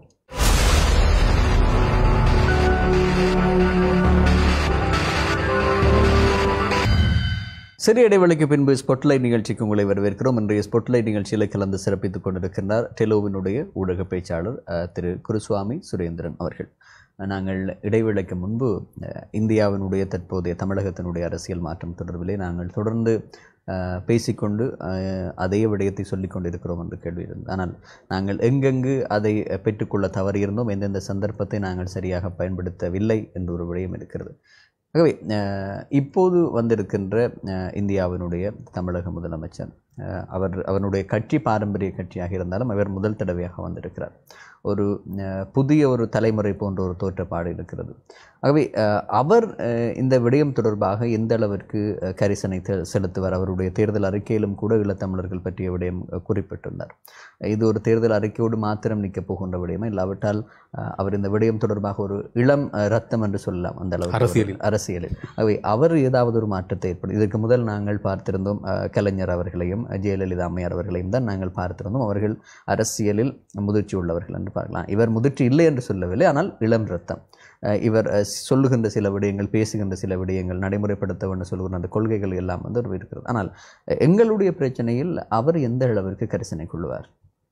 சிறிய இடைவெளிக்கு பின்பு ஸ்பாட்லைட் நிகழ்ச்சிக்கு உங்களை வரவேற்கிறோம். இன்றைய ஸ்பாட்லைட் நிகழ்ச்சியில் கலந்து சிறப்பித்துக் கொண்டிருக்கின்றார் டெலோவினுடைய ஊடக பேச்சாளர் திரு குருசுவாமி சுரேந்திரன் அவர்கள். நாங்கள் இடைவேளைக்கு முன்பு இந்தியாவினுடைய தற்போதைய தமிழகத்தினுடைய அரசியல் மாற்றம் தொடர்பிலே நாங்கள் தொடர்ந்து பேசிக்கொண்டு அதே விடயத்தை சொல்லிக் கொண்டிருக்கிறோம் என்று கேள்வி இருந்தது. ஆனால் நாங்கள் எங்கெங்கு அதை பெற்றுக்கொள்ள தவறியிருந்தோம், எந்தெந்த சந்தர்ப்பத்தை நாங்கள் சரியாக பயன்படுத்தவில்லை என்ற ஒரு விடயம் இருக்கிறது. ஆகவே இப்போது வந்திருக்கின்ற இந்தியாவினுடைய தமிழக முதலமைச்சர் அவர் அவனுடைய கட்சி பாரம்பரிய கட்சியாக இருந்தாலும் அவர் முதல் தடவையாக வந்திருக்கிறார். ஒரு புதிய ஒரு தலைமுறை போன்ற ஒரு தோற்றப்பாடு இருக்கிறது. ஆகவே அவர் இந்த விடயம் தொடர்பாக எந்த அளவிற்கு கரிசனை செலுத்துவார்? அவருடைய தேர்தல் அறிக்கையிலும் கூட ஈழத்தமிழர்கள் பற்றிய விடயம் குறிப்பிட்டுள்ளார். இது ஒரு தேர்தல் அறிக்கையோடு மாத்திரம் நிற்கப் போகின்ற விடயமா, இல்லாவிட்டால் அவர் இந்த விடயம் தொடர்பாக ஒரு இளம் ரத்தம் என்று சொல்லலாம் அந்த அளவு அரசியலில் அரசியலில் ஆகவே அவர் ஏதாவது ஒரு மாற்றத்தை ஏற்படும். இதற்கு முதல் நாங்கள் பார்த்திருந்தோம் கலைஞர் அவர்களையும் ஜெயலலிதா அம்மையார் அவர்களையும் தான் நாங்கள் பார்த்திருந்தோம். அவர்கள் அரசியலில் முதிர்ச்சி உள்ளவர்கள் என்று பார்க்கலாம். இவர் முதிர்ச்சி இல்லை என்று சொல்லவில்லை, ஆனால் இளம் ரத்தம். இவர் சொல்லுகின்ற சில விடயங்கள், பேசுகின்ற சில விடயங்கள், நடைமுறைப்படுத்த வேண்டும் சொல்லுகின்ற அந்த கொள்கைகள் எல்லாம் வந்து ஒரு இருக்கிறது. ஆனால் எங்களுடைய பிரச்சனையில் அவர் எந்த அளவிற்கு கரிசனை கொள்வார்?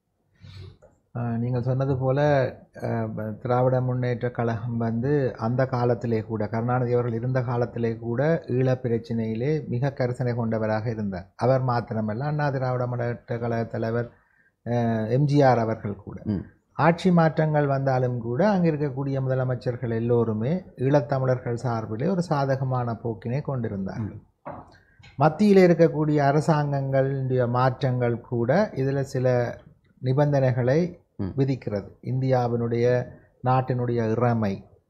நீங்கள் சொன்னது போல திராவிட முன்னேற்ற கழகம் வந்து அந்த காலத்திலே கூட, கருணாநிதி அவர்கள் இருந்த காலத்திலே கூட ஈழ பிரச்சனையிலே மிக கரிசனை கொண்டவராக இருந்தார். அவர் மாத்திரமல்ல, அண்ணா திராவிட முன்னேற்ற கழக தலைவர் எம்ஜிஆர் அவர்கள் கூட. ஆட்சி மாற்றங்கள் வந்தாலும் கூட அங்கே இருக்கக்கூடிய முதலமைச்சர்கள் எல்லோருமே ஈழத்தமிழர்கள் சார்பிலே ஒரு சாதகமான போக்கினை கொண்டிருந்தார்கள். மத்தியில் இருக்கக்கூடிய அரசாங்கங்களுடைய மாற்றங்கள் கூட இதில் சில நிபந்தனைகளை விதிக்கிறது. இந்தியாவினுடைய நாட்டினுடைய இறைமை,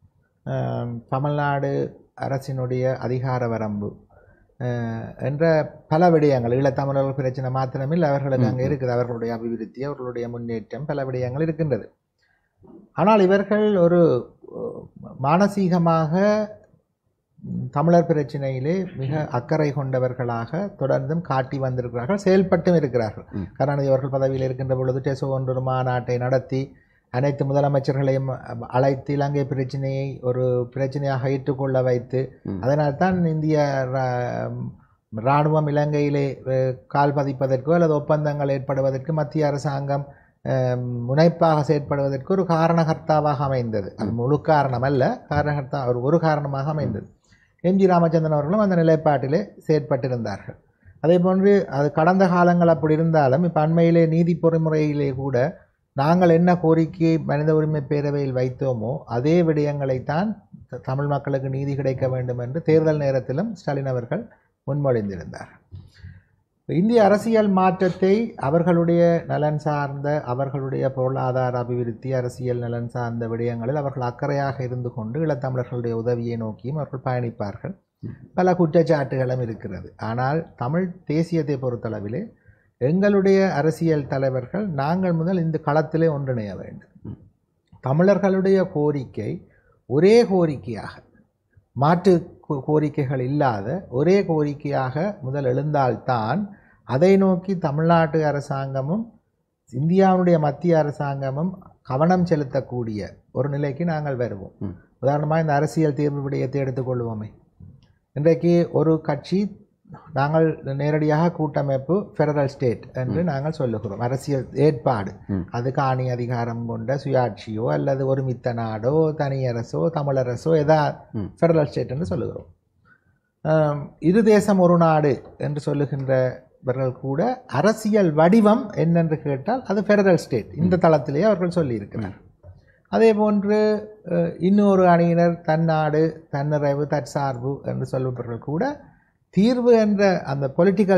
தமிழ்நாடு அரசினுடைய அதிகார வரம்பு என்ற பல விடயங்கள், ஈழத்தமிழர்கள் பிரச்சனை மாத்திரமில்லை, அவர்களுக்கு அங்கே இருக்குது அவர்களுடைய அபிவிருத்தி, அவர்களுடைய முன்னேற்றம், பல விடயங்கள் இருக்கின்றது. ஆனால் இவர்கள் ஒரு மானசீகமாக தமிழர் பிரச்சனையிலே மிக அக்கறை கொண்டவர்களாக தொடர்ந்தும் காட்டி வந்திருக்கிறார்கள், செயல்பட்டும் இருக்கிறார்கள். கருணாநிதி அவர்கள் பதவியில் இருக்கின்ற பொழுது டெசோ ஒன்று மாநாட்டை நடத்தி அனைத்து முதலமைச்சர்களையும் அழைத்து இலங்கை பிரச்சனையை ஒரு பிரச்சனையாக ஏற்றுக்கொள்ள வைத்து, அதனால்தான் இந்திய இராணுவம் இலங்கையிலே கால் பதிப்பதற்கோ அல்லது ஒப்பந்தங்கள் ஏற்படுவதற்கு மத்திய அரசாங்கம் முனைப்பாக செயற்படுவதற்கு ஒரு காரணகர்த்தாவாக அமைந்தது. அது முழு காரணம் அல்ல, காரணகர்த்தா ஒரு ஒரு காரணமாக அமைந்தது. எம் ஜி ராமச்சந்திரன் அவர்களும் அந்த நிலைப்பாட்டிலே செயற்பட்டிருந்தார்கள். அதே போன்று அது கடந்த காலங்கள் அப்படி இருந்தாலும் இப்போ அண்மையிலே நீதி பொறிமுறையிலே கூட நாங்கள் என்ன கோரிக்கை மனித உரிமை பேரவையில் வைத்தோமோ அதே விடயங்களைத்தான் தமிழ் மக்களுக்கு நீதி கிடைக்க வேண்டும் என்று தேர்தல் நேரத்திலும் ஸ்டாலின் அவர்கள் முன்மொழிந்திருந்தார். இந்திய அரசியல் மாற்றத்தை அவர்களுடைய நலன் சார்ந்த, அவர்களுடைய பொருளாதார அபிவிருத்தி, அரசியல் நலன் சார்ந்த விடயங்களில் அவர்கள் அக்கறையாக இருந்து கொண்டு ஈழத்தமிழர்களுடைய உதவியை நோக்கியும் அவர்கள் பயணிப்பார்கள். பல குற்றச்சாட்டுகளும் இருக்கிறது. ஆனால் தமிழ் தேசியத்தை பொறுத்தளவிலே எங்களுடைய அரசியல் தலைவர்கள் நாங்கள் முதல் இந்த களத்திலே ஒன்றிணைய வேண்டும். தமிழர்களுடைய கோரிக்கை ஒரே கோரிக்கையாக, மாற்று கோரிக்கைகள் இல்லாத ஒரே கோரிக்கையாக முதல் எழுந்தால்தான் அதை நோக்கி தமிழ்நாட்டு அரசாங்கமும் இந்தியாவுடைய மத்திய அரசாங்கமும் கவனம் செலுத்தக்கூடிய ஒரு நிலைக்கு நாங்கள் வருவோம். உதாரணமாக இந்த அரசியல் தீர்வு விடயத்தை எடுத்துக்கொள்வோமே. இன்றைக்கு ஒரு கட்சி நாங்கள் நேரடியாக கூட்டமைப்பு ஃபெடரல் ஸ்டேட் என்று நாங்கள் சொல்லுகிறோம். அரசியல் ஏற்பாடு, அது காணி அதிகாரம் கொண்ட சுயாட்சியோ அல்லது ஒருமித்த நாடோ தனியரசோ தமிழரசோ எதா ஃபெடரல் ஸ்டேட் என்று சொல்லுகிறோம். இரு தேசம் ஒரு நாடு என்று சொல்லுகின்றவர்கள் கூட அரசியல் வடிவம் என்னென்று கேட்டால் அது ஃபெடரல் ஸ்டேட், இந்த தளத்திலேயே அவர்கள் சொல்லியிருக்கிறார். அதே போன்று இன்னொரு அணியினர் தன்னாடு, தன்னிறைவு, தற்சார்பு என்று சொல்பவர்கள் கூட தீர்வு என்ற அந்த பொலிட்டிக்கல்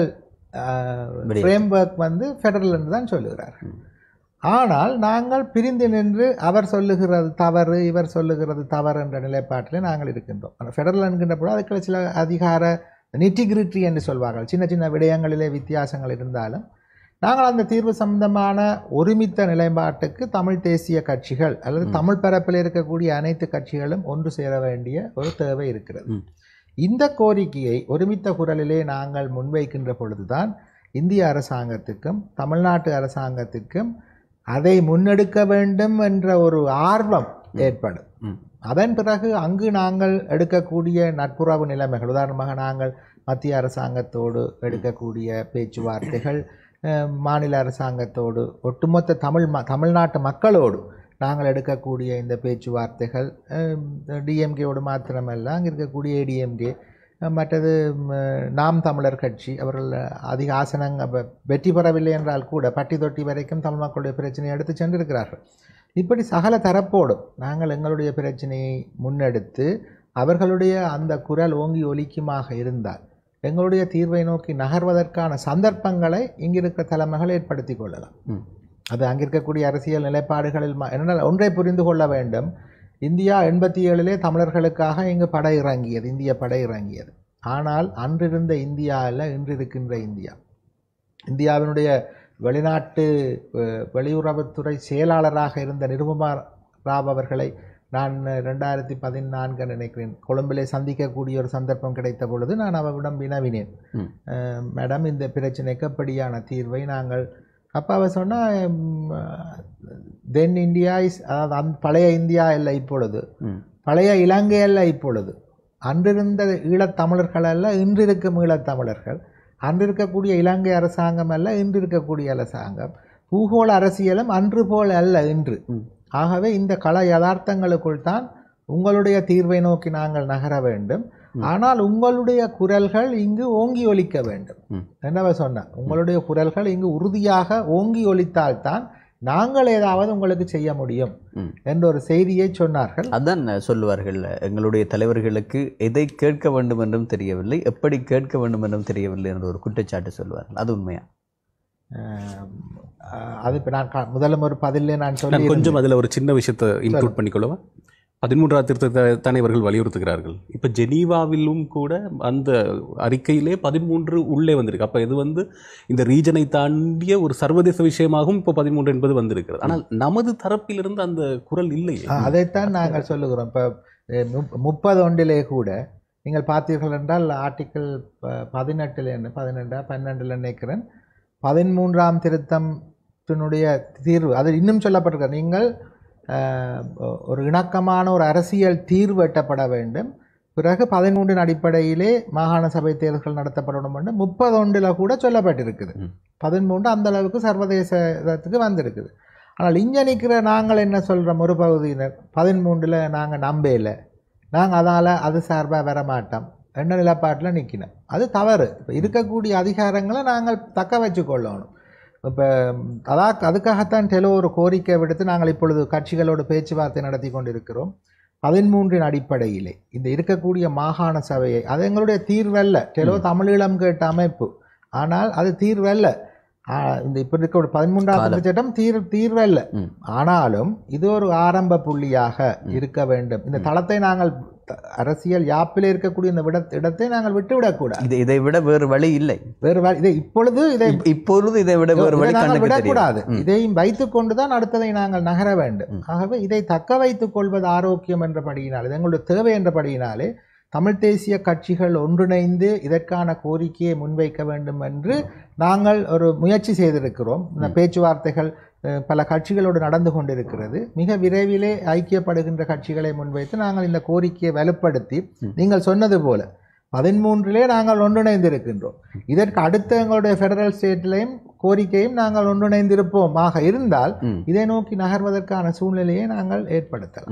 ஃப்ரேம்வொர்க் வந்து ஃபெடரல் என்று தான் சொல்லுகிறார். ஆனால் நாங்கள் பிரிந்து நின்று அவர் சொல்லுகிறது தவறு இவர் சொல்லுகிறது தவறு என்ற நிலைப்பாட்டிலே நாங்கள் இருக்கின்றோம். ஆனால் ஃபெடரல் என்கின்ற போது அதுக்கு சில அதிகார நிட்டிகிரிட்டி என்று சொல்வார்கள். சின்ன சின்ன விடயங்களிலே வித்தியாசங்கள் இருந்தாலும் நாங்கள் அந்த தீர்வு சம்பந்தமான ஒருமித்த நிலைப்பாட்டுக்கு தமிழ் தேசிய கட்சிகள் அல்லது தமிழ் பரப்பில் இருக்கக்கூடிய அனைத்து கட்சிகளும் ஒன்று சேர வேண்டிய ஒரு தேவை இருக்கிறது. இந்த கோரிக்கையை ஒருமித்த குரலிலே நாங்கள் முன்வைக்கின்ற பொழுதுதான் இந்திய அரசாங்கத்துக்கும் தமிழ்நாட்டு அரசாங்கத்திற்கும் அதை முன்னெடுக்க வேண்டும் என்ற ஒரு ஆர்வம் ஏற்படும். அதன் பிறகு அங்கு நாங்கள் எடுக்கக்கூடிய நட்புறவு நிலைமைகள், உதாரணமாக நாங்கள் மத்திய அரசாங்கத்தோடு எடுக்கக்கூடிய பேச்சுவார்த்தைகள், மாநில அரசாங்கத்தோடு ஒட்டுமொத்த தமிழ் ம தமிழ்நாட்டு மக்களோடு நாங்கள் எடுக்கக்கூடிய இந்த பேச்சுவார்த்தைகள், டிஎம்கேவோடு மாத்திரமல்ல அங்கே இருக்கக்கூடிய ஏடிஎம்கே, மற்றது நாம் தமிழர் கட்சி, அவர்கள் அதிக ஆசனங்க வெற்றி பெறவில்லை என்றால் கூட பட்டி தொட்டி வரைக்கும் தமிழ் மக்களுடைய பிரச்சனையை எடுத்து சென்றிருக்கிறார்கள். இப்படி சகல தரப்போடும் நாங்கள் எங்களுடைய பிரச்சனையை முன்னெடுத்து அவர்களுடைய அந்த குரல் ஓங்கி ஒலிக்குமாக இருந்தால் எங்களுடைய தீர்வை நோக்கி நகர்வதற்கான சந்தர்ப்பங்களை இங்கிருக்கிற தலைமைகள் ஏற்படுத்தி கொள்ளலாம். அது அங்கிருக்கக்கூடிய அரசியல் நிலைப்பாடுகளில் என்ன ஒன்றை புரிந்து கொள்ள வேண்டும். இந்தியா எண்பத்தி ஏழிலே தமிழர்களுக்காக இங்கு படை இறங்கியது, இந்திய படை இறங்கியது. ஆனால் அன்றிருந்த இந்தியா அல்ல இன்று இருக்கின்ற இந்தியா. இந்தியாவினுடைய வெளிநாட்டு வெளியுறவுத்துறை செயலாளராக இருந்த நிருபமா ராவ் அவர்களை நான் ரெண்டாயிரத்தி பதினான்கு நினைக்கிறேன் கொழும்பிலே சந்திக்கக்கூடிய ஒரு சந்தர்ப்பம் கிடைத்த பொழுது நான் அவரிடம் வினவினேன், மேடம் இந்த பிரச்சனைக்கு எப்படியான தீர்வை நாங்கள், அப்போ அவர் சொன்னால் தென் இந்தியா இஸ், அதாவது அந் பழைய இந்தியா அல்ல இப்பொழுது, பழைய இலங்கை அல்ல இப்பொழுது, அன்றிருந்த ஈழத்தமிழர்கள் அல்ல இன்று இருக்கும் ஈழத்தமிழர்கள், அன்று இருக்கக்கூடிய இலங்கை அரசாங்கம் அல்ல இன்று இருக்கக்கூடிய அரசாங்கம், பூகோள அரசியலும் அன்று போல் அல்ல இன்று. ஆகவே இந்த கள யதார்த்தங்களுக்குள் தான் உங்களுடைய தீர்வை நோக்கி நாங்கள் நகர வேண்டும். ஆனால் உங்களுடைய குரல்கள் இங்கு ஓங்கி ஒலிக்க வேண்டும். என்னவ சொன்ன உங்களுடைய குரல்கள் இங்கு உறுதியாக ஓங்கி ஒலித்தால்தான் நாங்கள் ஏதாவது உங்களுக்கு செய்ய முடியும் என்ற ஒரு செய்தியை சொன்னார்கள். அதான் சொல்லுவார்கள், எங்களுடைய தலைவர்களுக்கு எதை கேட்க வேண்டும் என்றும் தெரியவில்லை, எப்படி கேட்க வேண்டும் என்றும் தெரியவில்லை என்ற ஒரு குற்றச்சாட்டு சொல்லுவார்கள். அது உண்மையா? அது இப்போ நான் முதல்ல ஒரு பதிலே நான் சொல்லி கொஞ்சம் அதில் ஒரு சின்ன விஷயத்தை இன்க்ளூட் பண்ணிக்கொள்ளவா. பதிமூன்றாவது திருத்தத்தை தானே இவர்கள் வலியுறுத்துகிறார்கள். இப்போ ஜெனீவாவிலும் கூட அந்த அறிக்கையிலே பதிமூன்று உள்ளே வந்திருக்கு. அப்போ இது வந்து இந்த ரீஜனை தாண்டிய ஒரு சர்வதேச விஷயமாகவும் இப்போ பதிமூன்று என்பது வந்திருக்கிறது. ஆனால் நமது தரப்பிலிருந்து அந்த குரல் இல்லை. அதைத்தான் நாங்கள் சொல்லுகிறோம். இப்போ முப்பது ஒன்றிலே கூட நீங்கள் பார்த்தீர்கள் என்றால் ஆர்டிக்கிள் பதினெட்டில் என்ன பதினெண்டா பன்னெண்டில் நினைக்கிறேன் பதிமூன்றாம் திருத்தத்தினுடைய தீர்வு அது இன்னும் சொல்லப்பட்டிருக்க, நீங்கள் ஒரு இணக்கமான ஒரு அரசியல் தீர்வு எட்டப்பட வேண்டும், பிறகு பதிமூன்றின் அடிப்படையிலே மாகாண சபை தேர்தல்கள் நடத்தப்படணும் என்று முப்பது ஒன்றில் கூட சொல்லப்பட்டிருக்குது. பதிமூன்று அந்த அளவுக்கு சர்வதேசத்துக்கு வந்திருக்குது. ஆனால் இங்கே நிற்கிற நாங்கள் என்ன சொல்கிறோம், ஒரு பகுதியினர் பதிமூன்றில் நாங்கள் நம்பையில் நாங்கள் அதால் அது சார்பாக வர மாட்டோம் என்ன நிலப்பாட்டில் நிற்கணும். அது தவறு. இப்போ இருக்கக்கூடிய அதிகாரங்களை நாங்கள் தக்க வச்சு கொள்ளணும். இப்போ அதான் அதுக்காகத்தான் டெலோ ஒரு கோரிக்கை விடுத்து நாங்கள் இப்பொழுது கட்சிகளோடு பேச்சுவார்த்தை நடத்தி கொண்டிருக்கிறோம். பதிமூன்றின் அடிப்படையிலே இந்த இருக்கக்கூடிய மாகாண சபையை, அது எங்களுடைய தீர்வல்ல. டெலோ தமிழீழம் கேட்ட அமைப்பு, ஆனால் அது தீர்வல்ல. இந்த இப்போ இருக்க ஒரு பதிமூன்றாவது சட்டம் தீர் தீர்வல்ல. ஆனாலும் இது ஒரு ஆரம்ப புள்ளியாக இருக்க வேண்டும். இந்த தளத்தை நாங்கள் அரசியல் யாப்பிலே இருக்கக்கூடிய இந்த விட இடத்தை நாங்கள் விட்டுவிடக்கூடாது. இது இதை விட வேறு வழி இல்லை. வேறு வழி இதை இப்பொழுது இதை இப்பொழுது இதை விட வேறு வழி நாங்கள் விடக்கூடாது. இதையும் வைத்துக் கொண்டுதான் அடுத்ததை நாங்கள் நகர வேண்டும். ஆகவே இதை தக்க வைத்துக் கொள்வது ஆரோக்கியம் என்றபடியினால், இது எங்களுடைய தேவை என்றபடியினாலே தமிழ் தேசிய கட்சிகள் ஒன்றிணைந்து இதற்கான கோரிக்கையை முன்வைக்க வேண்டும் என்று நாங்கள் ஒரு முயற்சி செய்திருக்கிறோம். இந்த பேச்சுவார்த்தைகள் பல கட்சிகளோடு நடந்து கொண்டிருக்கிறது. மிக விரைவிலே ஐக்கியப்படுகின்ற கட்சிகளை முன்வைத்து நாங்கள் இந்த கோரிக்கையை வலுப்படுத்தி, நீங்கள் சொன்னது போல பதிமூன்றிலே நாங்கள் ஒன்றிணைந்திருக்கின்றோம். இதற்கு அடுத்த எங்களுடைய ஃபெடரல் ஸ்டேட்லையும் கோரிக்கையும் நாங்கள் ஒன்றிணைந்திருப்போம் ஆக இருந்தால் இதை நோக்கி நகர்வதற்கான சூழ்நிலையை நாங்கள் ஏற்படுத்தலாம்.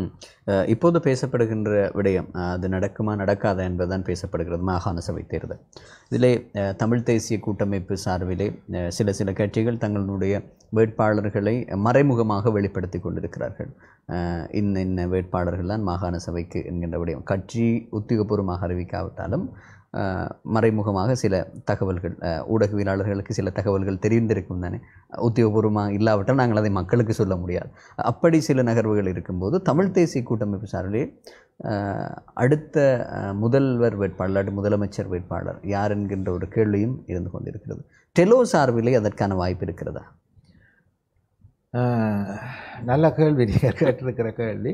இப்போது பேசப்படுகின்ற விடயம் அது நடக்குமா நடக்காதா என்பதுதான் பேசப்படுகிறது. மாகாண சபை தேர்தல் இதிலே தமிழ் தேசிய கூட்டமைப்பு சார்பிலே சில சில கட்சிகள் தங்களுடைய வேட்பாளர்களை மறைமுகமாக வெளிப்படுத்தி கொண்டிருக்கிறார்கள். இன்ன இன்ன வேட்பாளர்கள் தான் மாகாண சபைக்கு என்கின்ற விடயம் கட்சி உத்தியோகபூர்வமாக அறிவிக்காவிட்டாலும் மறைமுகமாக சில தகவல்கள் ஊடகவியலாளர்களுக்கு சில தகவல்கள் தெரிந்திருக்கும் தானே. உத்தியோகபூர்வமாக இல்லாவிட்டால் நாங்கள் அதை மக்களுக்கு சொல்ல முடியாது. அப்படி சில நகர்வுகள் இருக்கும்போது தமிழ் தேசிய கூட்டமைப்பு சார்பிலே அடுத்த முதல்வர் வேட்பாளர் முதலமைச்சர் வேட்பாளர் யார் என்கின்ற ஒரு கேள்வியும் இருந்து கொண்டிருக்கிறது. டெலோ சார்பிலே அதற்கான வாய்ப்பு இருக்கிறதா? நல்ல கேள்வி நீங்கள் கேட்டிருக்கிற கேள்வி.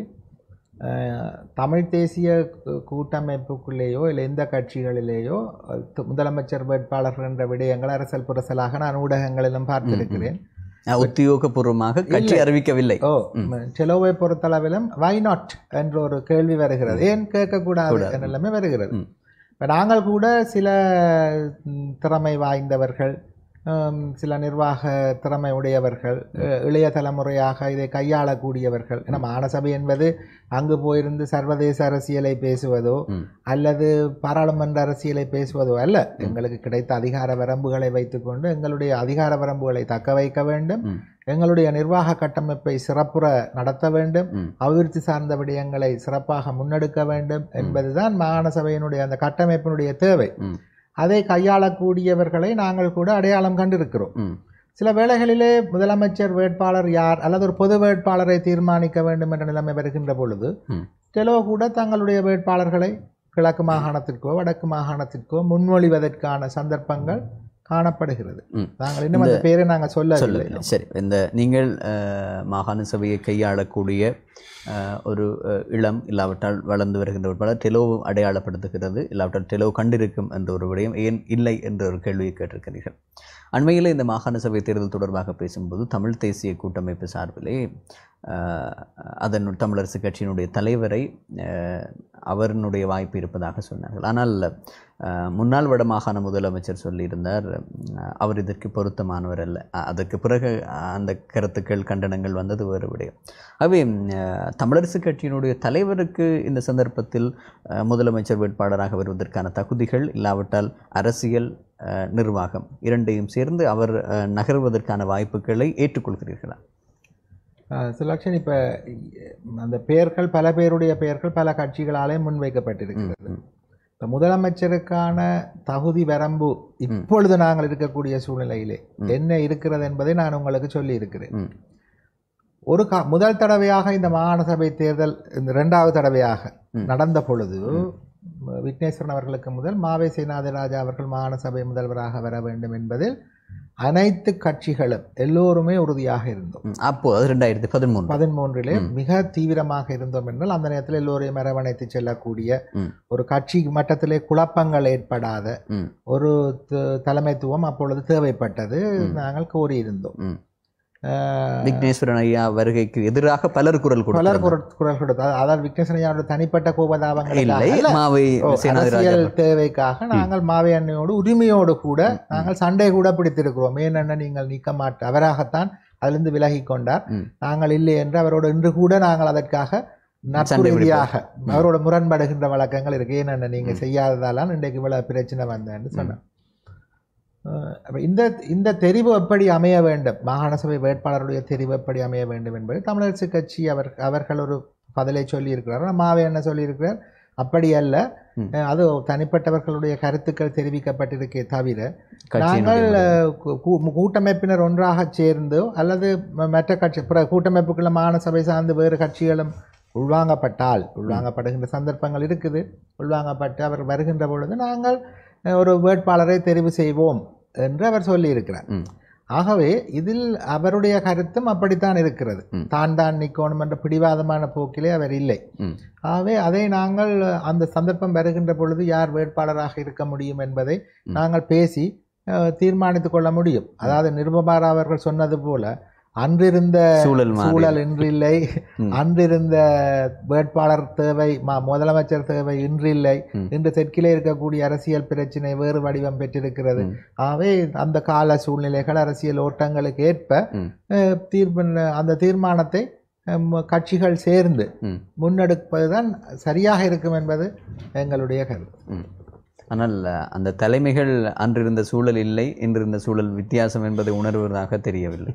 தமிழ் தேசிய கூட்டமைப்புக்குள்ளேயோ இல்லை எந்த கட்சிகளிலேயோ முதலமைச்சர் வேட்பாளர்கள் என்ற விடயங்கள் அரசல் புரசலாக நான் ஊடகங்களிலும் பார்த்திருக்கிறேன். உத்தியோகபூர்வமாக கட்சி அறிவிக்கவில்லை. ஓ டெலோவை பொறுத்தளவிலும் வை நாட் என்ற ஒரு கேள்வி வருகிறது. ஏன் கேட்கக்கூடாது எல்லாமே வருகிறது. இப்போ நாங்கள் கூட சில திறமை வாய்ந்தவர்கள், சில நிர்வாக திறமை உடையவர்கள், இளைய தலைமுறையாக இதை கையாளக்கூடியவர்கள். ஏன்னா மாநசபை என்பது அங்கு போயிருந்து சர்வதேச அரசியலை பேசுவதோ அல்லது பாராளுமன்ற அரசியலை பேசுவதோ அல்ல. எங்களுக்கு கிடைத்த அதிகார வரம்புகளை வைத்துக்கொண்டு எங்களுடைய அதிகார வரம்புகளை தக்க வைக்க வேண்டும், எங்களுடைய நிர்வாக கட்டமைப்பை சிறப்புற நடத்த வேண்டும், அபிவிருத்தி சார்ந்த விடயங்களை சிறப்பாக முன்னெடுக்க வேண்டும் என்பதுதான் மாகாண சபையினுடைய அந்த கட்டமைப்பினுடைய தேவை. அதை கையாளக்கூடியவர்களை நாங்கள் கூட அடையாளம் கண்டிருக்கிறோம். சில வேளைகளிலே முதலமைச்சர் வேட்பாளர் யார் அல்லது ஒரு பொது வேட்பாளரை தீர்மானிக்க வேண்டும் என்ற நிலைமை வருகின்ற பொழுது டெலோ கூட தங்களுடைய வேட்பாளர்களை கிழக்கு மாகாணத்திற்கோ வடக்கு மாகாணத்திற்கோ முன்மொழிவதற்கான சந்தர்ப்பங்கள் காணப்படுகிறது. நாங்கள் இன்னும் அந்த பேரை நாங்கள் சொல்லவில்லை. சரி, இந்த நீங்கள் மாகாண சபையை கையாளக்கூடிய ஒரு இளம் இல்லாவிட்டால் வளர்ந்து வருகின்ற வேட்பாளர் டெலோ அடையாளப்படுத்துகிறது, இல்லாவிட்டால் டெலோ கண்டிருக்கும் என்ற ஒரு விடயம் ஏன் இல்லை என்ற ஒரு கேள்வியை கேட்டிருக்கிறீர்கள். அண்மையில் இந்த மாகாண சபை தேர்தல் தொடர்பாக பேசும்போது தமிழ் தேசிய கூட்டமைப்பு சார்பிலே அதன் தமிழரசு கட்சியினுடைய தலைவரை அவருடைய வாய்ப்பு இருப்பதாக சொன்னார்கள். ஆனால் முன்னாள் வட மாகாண முதலமைச்சர் சொல்லியிருந்தார் அவர் இதற்கு பொருத்தமானவர் அல்ல. அதற்கு பிறகு அந்த கருத்துக்கள் கண்டனங்கள் வந்தது வேறு விடயம். ஆகவே தமிழரசு கட்சியினுடைய தலைவருக்கு இந்த சந்தர்ப்பத்தில் முதலமைச்சர் வேட்பாளராக வருவதற்கான தகுதிகள் இல்லாவிட்டால் அரசியல் நிர்வாகம் இரண்டையும் சேர்ந்து அவர் நகர்வதற்கான வாய்ப்புகளை ஏற்றுக்கொள்கிறீர்களா? சுலக்ஷன், இப்போ அந்த பெயர்கள் பல பேருடைய பெயர்கள் பல கட்சிகளாலே முன்வைக்கப்பட்டிருக்கிறது. இப்போ முதலமைச்சருக்கான தகுதி வரம்பு இப்பொழுது நாங்கள் இருக்கக்கூடிய சூழ்நிலையிலே என்ன இருக்கிறது என்பதை நான் உங்களுக்கு சொல்லி இருக்கிறேன். ஒரு கா முதல் தடவையாக இந்த மாகாண சபை தேர்தல் இந்த இரண்டாவது தடவையாக நடந்த பொழுது விக்னேஸ்வரன் அவர்களுக்கு முதல் மாவை சேனாதிராஜா அவர்கள் மாகாண சபை முதல்வராக வர வேண்டும் என்பதில் அனைத்து கட்சிகளும் எல்லோருமே உறுதியாக இருந்தோம். அப்போ ரெண்டாயிரத்தி பதிமூணு பதிமூன்றிலே மிக தீவிரமாக இருந்தோம் என்றால் அந்த நேரத்தில் எல்லோரையும் அரவணைத்து செல்லக்கூடிய ஒரு கட்சி மட்டத்திலே குழப்பங்கள் ஏற்படாத ஒரு தலைமைத்துவம் அப்பொழுது தேவைப்பட்டது. நாங்கள் கோரியிருந்தோம். விக்னேஸ்வரன் ஐயா வருகைக்கு எதிராக பலர் குரல் பலர் குரல் கொடுத்தார். அதாவது விக்னேஸ்வரன் ஐயாவோட தனிப்பட்ட கோபதாபங்கள் அரசியல் தேவைக்காக நாங்கள் மாவை அண்ணையோடு உரிமையோடு கூட நாங்கள் சண்டை கூட பிடித்திருக்கிறோம். ஏனென்ன நீங்கள் நீக்க மாட்ட அவராகத்தான் அதிலிருந்து விலகி கொண்டார், நாங்கள் இல்லை என்று அவரோடு இன்று கூட நாங்கள் அதற்காக நட்பு ரீதியாக அவரோட முரண்படுகின்ற வழக்கங்கள் இருக்கு. ஏனென்ன நீங்க செய்யாததாலாம் இன்றைக்கு இவ்வளவு பிரச்சனை வந்தேன்னு சொன்னார். இந்த இந்த தெரிவு எப்படி அமைய வேண்டும், மாகாண சபை வேட்பாளருடைய தெரிவு எப்படி அமைய வேண்டும் என்பது தமிழரசு கட்சி அவர் அவர்கள் ஒரு பதிலை சொல்லி இருக்கிறார். மாவே என்ன சொல்லியிருக்கிறார், அப்படி அல்ல, அது தனிப்பட்டவர்களுடைய கருத்துக்கள் தெரிவிக்கப்பட்டிருக்கே தவிர நாங்கள் கூட்டமைப்பினர் ஒன்றாக சேர்ந்தோ அல்லது மற்ற கட்சி கூட்டமைப்புக்குள்ள மாகாண சபை சார்ந்து வேறு கட்சிகளும் உள்வாங்கப்பட்டால் உள்வாங்கப்படுகின்ற சந்தர்ப்பங்கள் இருக்குது. உள்வாங்கப்பட்டு அவர் வருகின்ற பொழுது நாங்கள் ஒரு வேட்பாளரை தெரிவு செய்வோம் என்று அவர் சொல்லியிருக்கிறார். ஆகவே இதில் அவருடைய கருத்தும் அப்படித்தான் இருக்கிறது. தான் தான் நிக்கணும் என்ற பிடிவாதமான போக்கிலே அவர் இல்லை. ஆகவே அதை நாங்கள் அந்த சந்தர்ப்பம் வருகின்ற பொழுது யார் வேட்பாளராக இருக்க முடியும் என்பதை நாங்கள் பேசி தீர்மானித்துக் கொள்ள முடியும். அதாவது நிருபமாரா அவர்கள் சொன்னது போல அன்றிருந்த சூழல் இன்றில்லை, அன்றிருந்த வேட்பாளர் தேவை முதலமைச்சர் தேவை இன்றில்லை, இன்று தெற்கிலே இருக்கக்கூடிய அரசியல் பிரச்சனை வேறு வடிவம் பெற்றிருக்கிறது. ஆகவே அந்த கால சூழ்நிலைகள் அரசியல் ஓட்டங்களுக்கு ஏற்ப தீர்ப்பு அந்த தீர்மானத்தை கட்சிகள் சேர்ந்து முன்னெடுப்பது தான் சரியாக இருக்கும் என்பது எங்களுடைய கருத்து. ஆனால் அந்த தலைமைகள் அன்றிருந்த சூழல் இல்லை, இன்றிருந்த சூழல் வித்தியாசம் என்பதை உணர்வதாக தெரியவில்லை.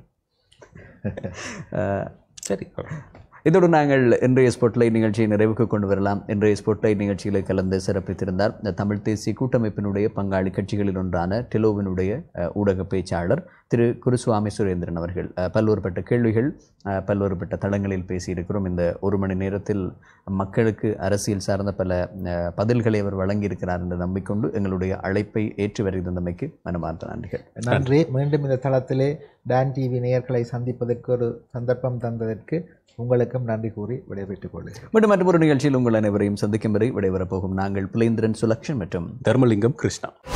சரி, இதோடு நாங்கள் இன்றைய ஸ்பாட்லைட் நிகழ்ச்சியை நிறைவுக்கு கொண்டு வரலாம். இன்றைய ஸ்பாட்லைட் நிகழ்ச்சிகளை கலந்து சிறப்பித்திருந்தார் இந்த தமிழ் தேசிய கூட்டமைப்பினுடைய பங்காளி கட்சிகளில் ஒன்றான டெலோவினுடைய ஊடக பேச்சாளர் திரு குருசுவாமி சுரேந்திரன் அவர்கள். பல்வேறுபட்ட கேள்விகள், பல்வேறுபட்ட தளங்களில் பேசியிருக்கிறோம். இந்த ஒரு மணி நேரத்தில் மக்களுக்கு அரசியல் சார்ந்த பல பதில்களை அவர் வழங்கியிருக்கிறார் என்று நம்பிக்கொண்டு எங்களுடைய அழைப்பை ஏற்றி வருகின்றமைக்கு மனமார்ந்த நன்றிகள். நன்றி. மீண்டும் இந்த தளத்திலே டான் டிவி நேயர்களை சந்திப்பதற்கு ஒரு சந்தர்ப்பம் தந்ததற்கு உங்களுக்கும் நன்றி கூறி விடைபெற்றுக் கொள்கிறேன். மீண்டும் மற்றொரு நிகழ்ச்சியில் உங்கள் அனைவரையும் சந்திக்கும் வரை விடைபெறப் போகும் நாங்கள் பிளேந்திரன் சுலக்ஷன் மற்றும் தர்மலிங்கம் கிருஷ்ணா.